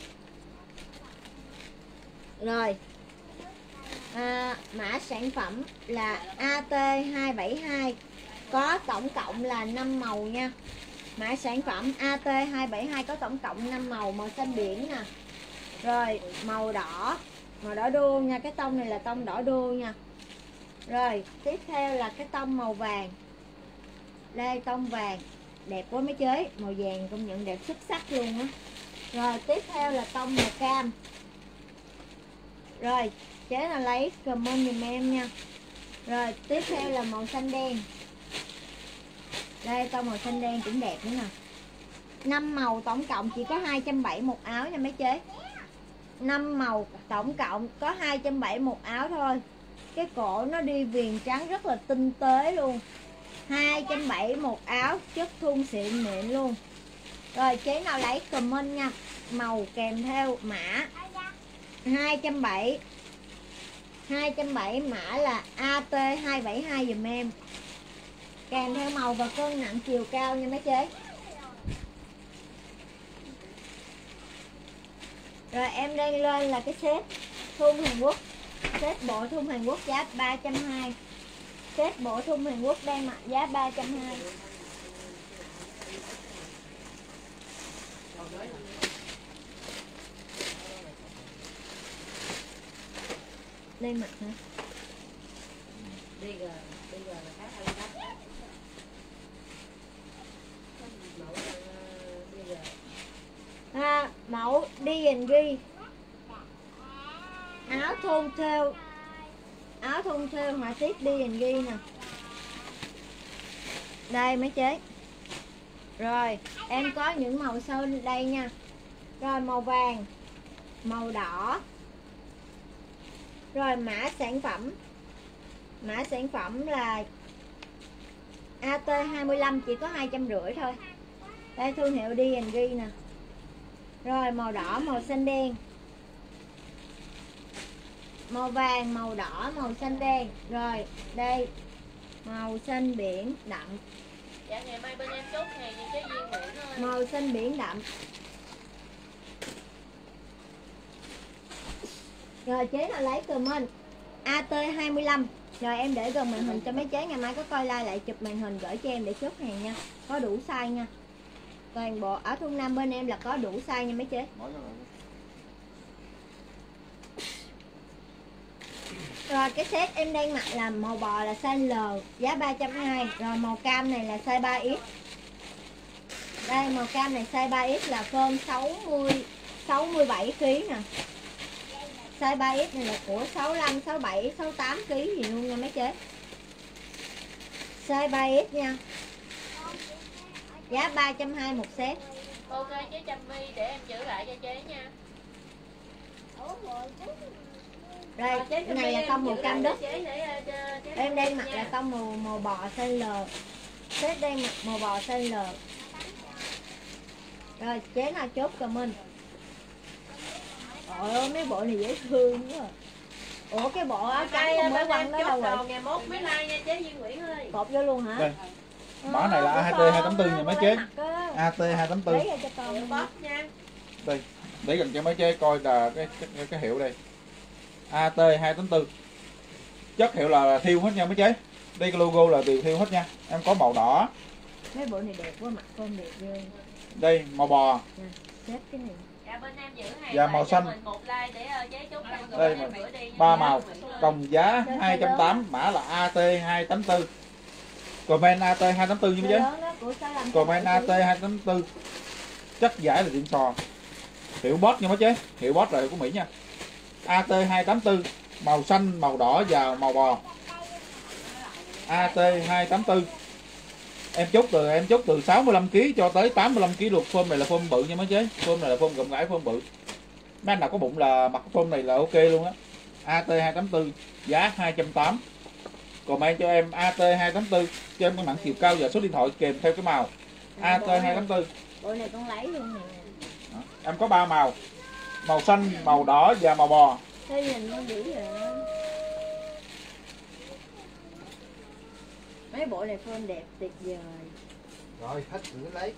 Rồi à, mã sản phẩm là A T hai bảy hai, có tổng cộng là năm màu nha. Mã sản phẩm A T hai bảy hai có tổng cộng năm màu. Màu xanh biển nè, rồi màu đỏ, màu đỏ đô nha, cái tông này là tông đỏ đô nha. Rồi tiếp theo là cái tông màu vàng. Đây tông vàng đẹp quá mấy chế, màu vàng công nhận đẹp xuất sắc luôn á. Rồi tiếp theo là tông màu cam. Rồi chế là lấy comment giùm em nha. Rồi tiếp theo là màu xanh đen. Đây tông màu xanh đen cũng đẹp nữa nè. Năm màu tổng cộng chỉ có hai trăm bảy mươi một áo nha mấy chế. Năm màu tổng cộng có hai trăm bảy mươi một áo thôi. Cái cổ nó đi viền trắng rất là tinh tế luôn. hai trăm bảy mươi một áo, chất thun xịn mịn luôn. Rồi chế nào lấy comment nha. Màu kèm theo mã hai trăm bảy mươi. hai trăm bảy mươi mã là A T hai bảy hai dùm em. Kèm theo màu và cân nặng chiều cao nha mấy chế. Rồi em đang lên là cái set thun Hàn Quốc. Set bộ thun Hàn Quốc giá ba trăm hai mươi. Set bộ thun Hàn Quốc đang mặc giá ba trăm hai mươi. Đây mặt hả?
Đi rồi, đi rồi là khác hơn đó. Mẫu đi rồi.
À, mẫu đi and ghi. Áo thun theo áo thun theo họa tiết đi and ghi nè. Đây mấy chế. Rồi em có những màu sơn đây nha. Rồi màu vàng, màu đỏ. Rồi mã sản phẩm. Mã sản phẩm là A T hai mươi lăm, chỉ có hai trăm rưỡi thôi. Đây thương hiệu đi and ghi nè. Rồi màu đỏ, màu xanh đen. Màu vàng, màu đỏ, màu xanh đen. Rồi đây màu xanh biển đậm.
Dạ ngày mai bên em chốt hàng những cái viên Nguyễn ơi.
Màu xanh biển đậm. Rồi chế nào lấy comment A T hai mươi lăm. Rồi em để gần màn hình cho mấy chế, ngày mai có coi like lại chụp màn hình gửi cho em để chốt hàng nha. Có đủ size nha. Toàn bộ ở thun nam bên em là có đủ size nha mấy chế. Rồi cái set em đang mặc là màu bò là size L, giá ba trăm hai mươi. Rồi màu cam này là size ba X. Đây màu cam này size ba X là phơm sáu mươi, sáu mươi bảy ki lô gam nè. Size ba X này là của sáu mươi lăm, sáu mươi bảy, sáu mươi tám ki lô gam gì luôn nha mấy chế. Size ba X nha. Giá ba trăm hai mươi một set.
Ok chế Trâm My để em giữ lại cho chế nha.
Rồi cái này là tông màu cam đất.
Chế để, chế, chế
Em đang mặc là tông màu màu bò size L. Set đang mặc màu bò size L. Rồi chế nào chốt comment. Trời ơi mấy bộ này dễ thương quá. Ủa cái bộ áo trắng không mới quăng đó đâu rồi.
Ngày mốt mới like nha chế Duy Nguyễn ơi.
Cột vô luôn hả?
Đây. Mã này là A T hai tám tư nha mấy chế. A T hai tám tư.
Lấy ra cho con.
Bóp nha.
Đây, để gần cho mấy chế coi là cái cái, cái hiệu đây. A T hai tám tư. Chất hiệu là thiêu hết nha mấy chế. Đây cái logo là đều thiêu hết nha. Em có màu đỏ.
Mấy bộ này đẹp quá, mặt con đẹp ghê.
Đây màu bò.
Nè, xếp cái này.
Dạ bên em giữ hàng
Dạ, màu
cho
xanh.
mình một like để uh, chế chốt hàng
Đây,
em gửi đi nha.
ba màu. Đồng giá hai trăm tám mươi, mã là A T hai tám tư. Comment A T hai tám tư như mấy chế. Comment A T hai tám tư. Chất giải là điện sò. Hiệu boss nha mấy chế. Hiệu boss là hiệu của Mỹ nha. A T hai tám tư, màu xanh, màu đỏ và màu bò. A T hai tám tư. Em chốt từ em chốt từ sáu mươi lăm ki lô gam cho tới tám mươi lăm ki lô gam. Phôm này là phôm bự nha mấy chế. Phôm này là phôm rộng rãi, phôm bự. Mấy anh nào có bụng là mặc phôm này là ok luôn á. A T hai tám tư giá hai trăm tám mươi. Comment cho em A T hai tám tư cho em cân nặng chiều cao và số điện thoại kèm theo cái màu. A T hai tám tư.
Bộ này con lấy luôn nè.
Đó. Em có ba màu. Màu xanh, màu đỏ và màu bò.
Thấy nhìn nó dữ vậy. Mấy bộ này phơm đẹp tuyệt vời.
Rồi hết thử lấy.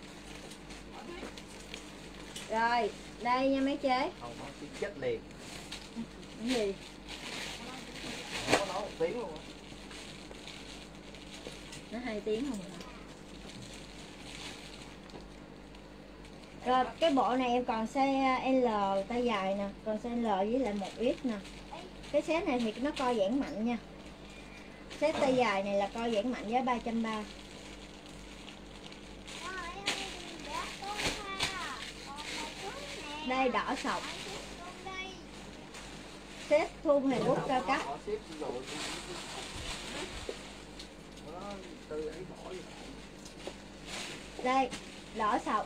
Rồi, đây nha mấy chế.
Không nó sẽ chết liền.
Cái gì?
Nó nấu một tiếng luôn.
Nó hai tiếng không hả? Rồi cái bộ này em còn size L tay dài nè, còn size L với lại một X nè. Cái set này thì nó co giãn mạnh nha. Set tay dài này là co giãn mạnh giá ba trăm ba mươi. Đây đỏ sọc. Xếp thun hay rút cao cấp.
Họ xếp rồi. Đó, từ ấy bỏ vô.
Đây đỏ sọc.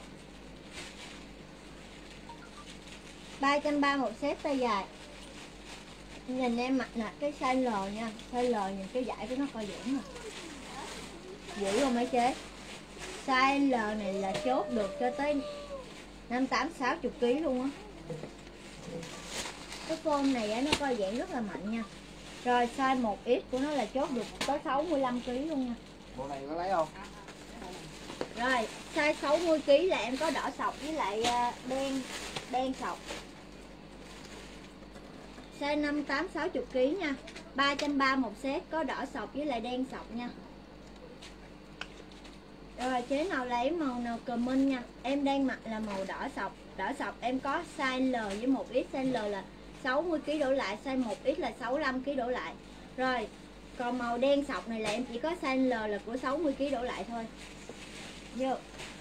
ba trăm ba mươi một set tay dài. Nhìn em mặc nè, cái size L nha. Size L nhìn cái vải của nó coi dữ nè. Dữ không mấy chế? Size L này là chốt được cho tới năm tám sáu mươi ký luôn á. Cái form này á, nó coi dạng rất là mạnh nha. Rồi size một X của nó là chốt được tới sáu mươi lăm ký luôn nha.
Bộ này có lấy không?
Rồi size sáu mươi ký là em có đỏ sọc với lại đen đen sọc. Size năm tám sáu mươi ký nha. ba trăm ba mươi một set, có đỏ sọc với lại đen sọc nha. Rồi chế nào lấy màu nào comment nha. Em đang mặc là màu đỏ sọc. Đỏ sọc em có size L với một X. Size L là sáu mươi ký đổ lại, size một X là sáu mươi lăm ký đổ lại. Rồi còn màu đen sọc này là em chỉ có size L là của sáu mươi ký đổ lại thôi. Vô.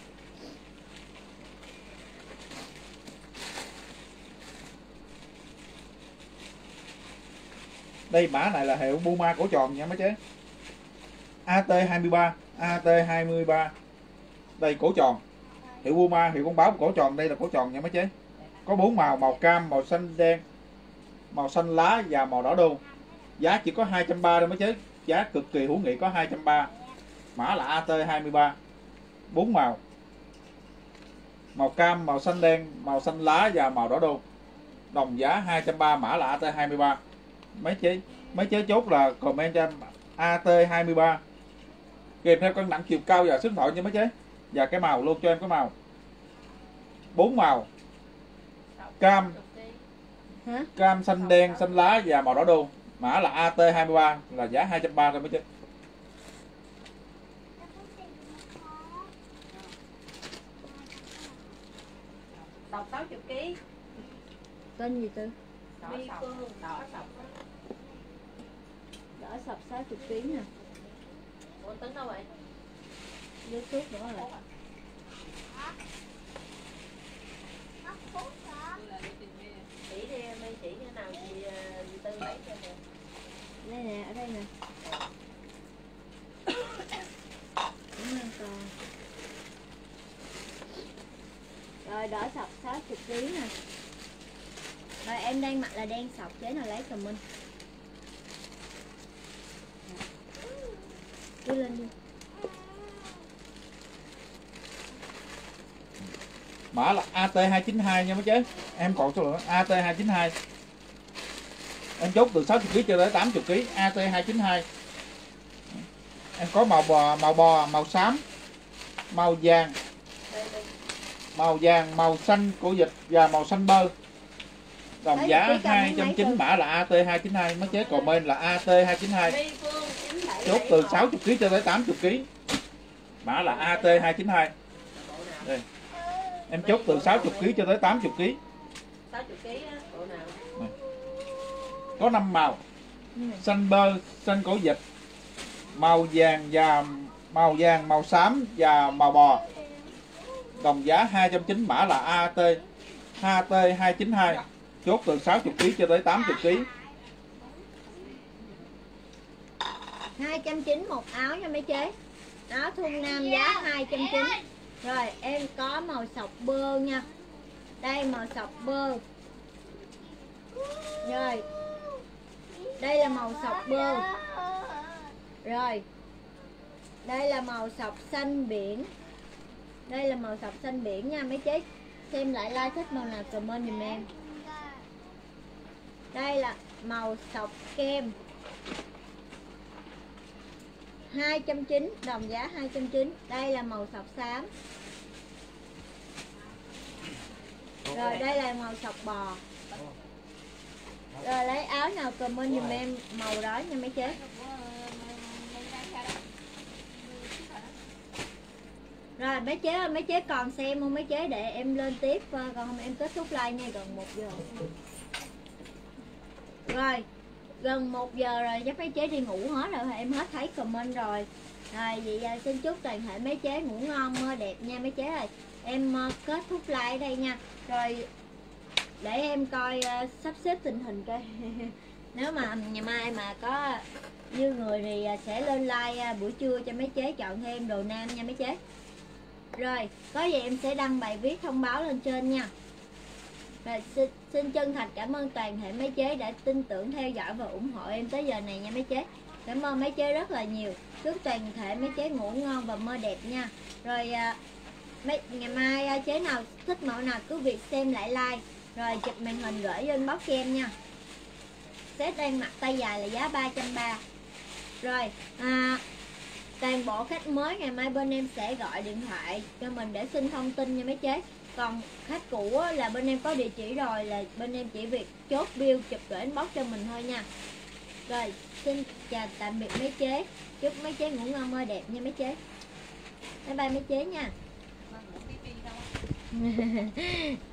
Đây mã này là hiệu Puma cổ tròn nha mấy chế. A T hai mươi ba, A T hai mươi ba. Đây cổ tròn. Hiệu Puma, hiệu con báo cổ tròn, đây là cổ tròn nha mấy chế. Có bốn màu, màu cam, màu xanh đen, màu xanh lá và màu đỏ đô. Giá chỉ có hai trăm ba mươi thôi mấy chế. Giá cực kỳ hữu nghị, có hai trăm ba mươi. Mã là A T hai mươi ba. bốn màu. Màu cam, màu xanh đen, màu xanh lá và màu đỏ đô. Đồng giá hai trăm ba mươi, mã là A T hai mươi ba. Mấy chế mấy chế chốt là comment cho anh A T hai mươi ba kèm theo cân nặng chiều cao và số điện thoại nha mấy chế, và cái màu luôn cho em cái màu. Bốn màu cam,
Hả?
cam, xanh đen, xanh lá và màu đỏ đô. Mã là A T hai mươi ba, là giá hai trăm ba mươi thôi mấy chế.
Sọc sáu mươi ký.
Tên gì Tư?
Đỏ sọc. Đỏ sọc.
Đỏ sọc sáu mươi ký nè.
Ủa Tuấn đâu vậy?
Vô suốt nữa rồi.
Chỉ đi em đi, chỉ như nào chị chị Tư lấy cho nè.
Đây nè, ở đây nè. Cũng an toàn. Rồi đỏ sọc sáu mươi ký nè. Rồi em đang mặc là đen sọc, chế nào lấy comment. Đưa lên đi.
Mã là A T hai chín hai nha mấy chế. Em còn số lượng A T hai chín hai. Em chốt từ sáu mươi ký cho tới tám mươi ký. A T hai chín hai. Em có màu bò, màu bò, màu xám, màu vàng, màu vàng, màu xanh cổ vịt và màu xanh bơ. Đồng
Đấy,
giá
cái cầm
hai trăm chín mươi,
mấy
mã là A T hai chín hai. Mấy chế comment là A T hai chín hai.
Mi Phương chín bảy.
Chốt từ sáu mươi ký cho tới tám mươi ký. Mã là A T hai chín hai. Đây. Em chốt từ sáu mươi ký cho tới tám mươi ký.
sáu mươi ký á, bộ nào?
Có năm màu. Xanh bơ, xanh cổ vịt, màu vàng và màu vàng, màu xám và màu bò. Đồng giá hai trăm chín mươi, mã là A T A T hai chín hai. Chốt từ sáu mươi ký cho tới tám mươi ký.
hai trăm chín mươi một áo nha mấy chế. Áo thun nam giá hai trăm chín mươi. Rồi em có màu sọc bơ nha. Đây màu sọc bơ. Rồi. Đây là màu sọc bơ. Rồi. Đây là màu sọc xanh biển. Đây là màu sọc xanh biển nha mấy chế. Xem lại like thích màu nào comment giùm em. Đây là màu sọc kem. hai trăm chín mươi, đồng giá hai trăm chín mươi. Đây là màu sọc xám. Rồi đây là màu sọc bò. Rồi lấy áo nào comment giùm em màu đó nha mấy chế. Rồi mấy chế ơi, mấy chế còn xem không mấy chế, để em lên tiếp, còn không em kết thúc like nha, gần một giờ. Rồi gần một giờ rồi, chắc mấy chế đi ngủ hết rồi, em hết thấy comment rồi. Rồi vậy giờ xin chúc toàn thể mấy chế ngủ ngon mơ đẹp nha mấy chế ơi. Em kết thúc like ở đây nha. Rồi để em coi uh, sắp xếp tình hình coi. Nếu mà ngày mai mà có như người thì sẽ lên like uh, buổi trưa cho mấy chế chọn thêm đồ nam nha mấy chế. Rồi có gì em sẽ đăng bài viết thông báo lên trên nha. Và xin, xin chân thành cảm ơn toàn thể mấy chế đã tin tưởng theo dõi và ủng hộ em tới giờ này nha mấy chế. Cảm ơn mấy chế rất là nhiều. Chúc toàn thể mấy chế ngủ ngon và mơ đẹp nha. Rồi uh, mấy, ngày mai uh, chế nào thích mẫu nào cứ việc xem lại like. Rồi chụp màn hình gửi vô inbox cho em nha. Set đang mặc tay dài là giá ba trăm ba mươi. Rồi à, toàn bộ khách mới ngày mai bên em sẽ gọi điện thoại cho mình để xin thông tin nha mấy chế. Còn khách cũ là bên em có địa chỉ rồi, là bên em chỉ việc chốt bill chụp gửi inbox cho mình thôi nha. Rồi xin chào tạm biệt mấy chế. Chúc mấy chế ngủ ngon mơ đẹp nha mấy chế. Bye bye mấy chế nha.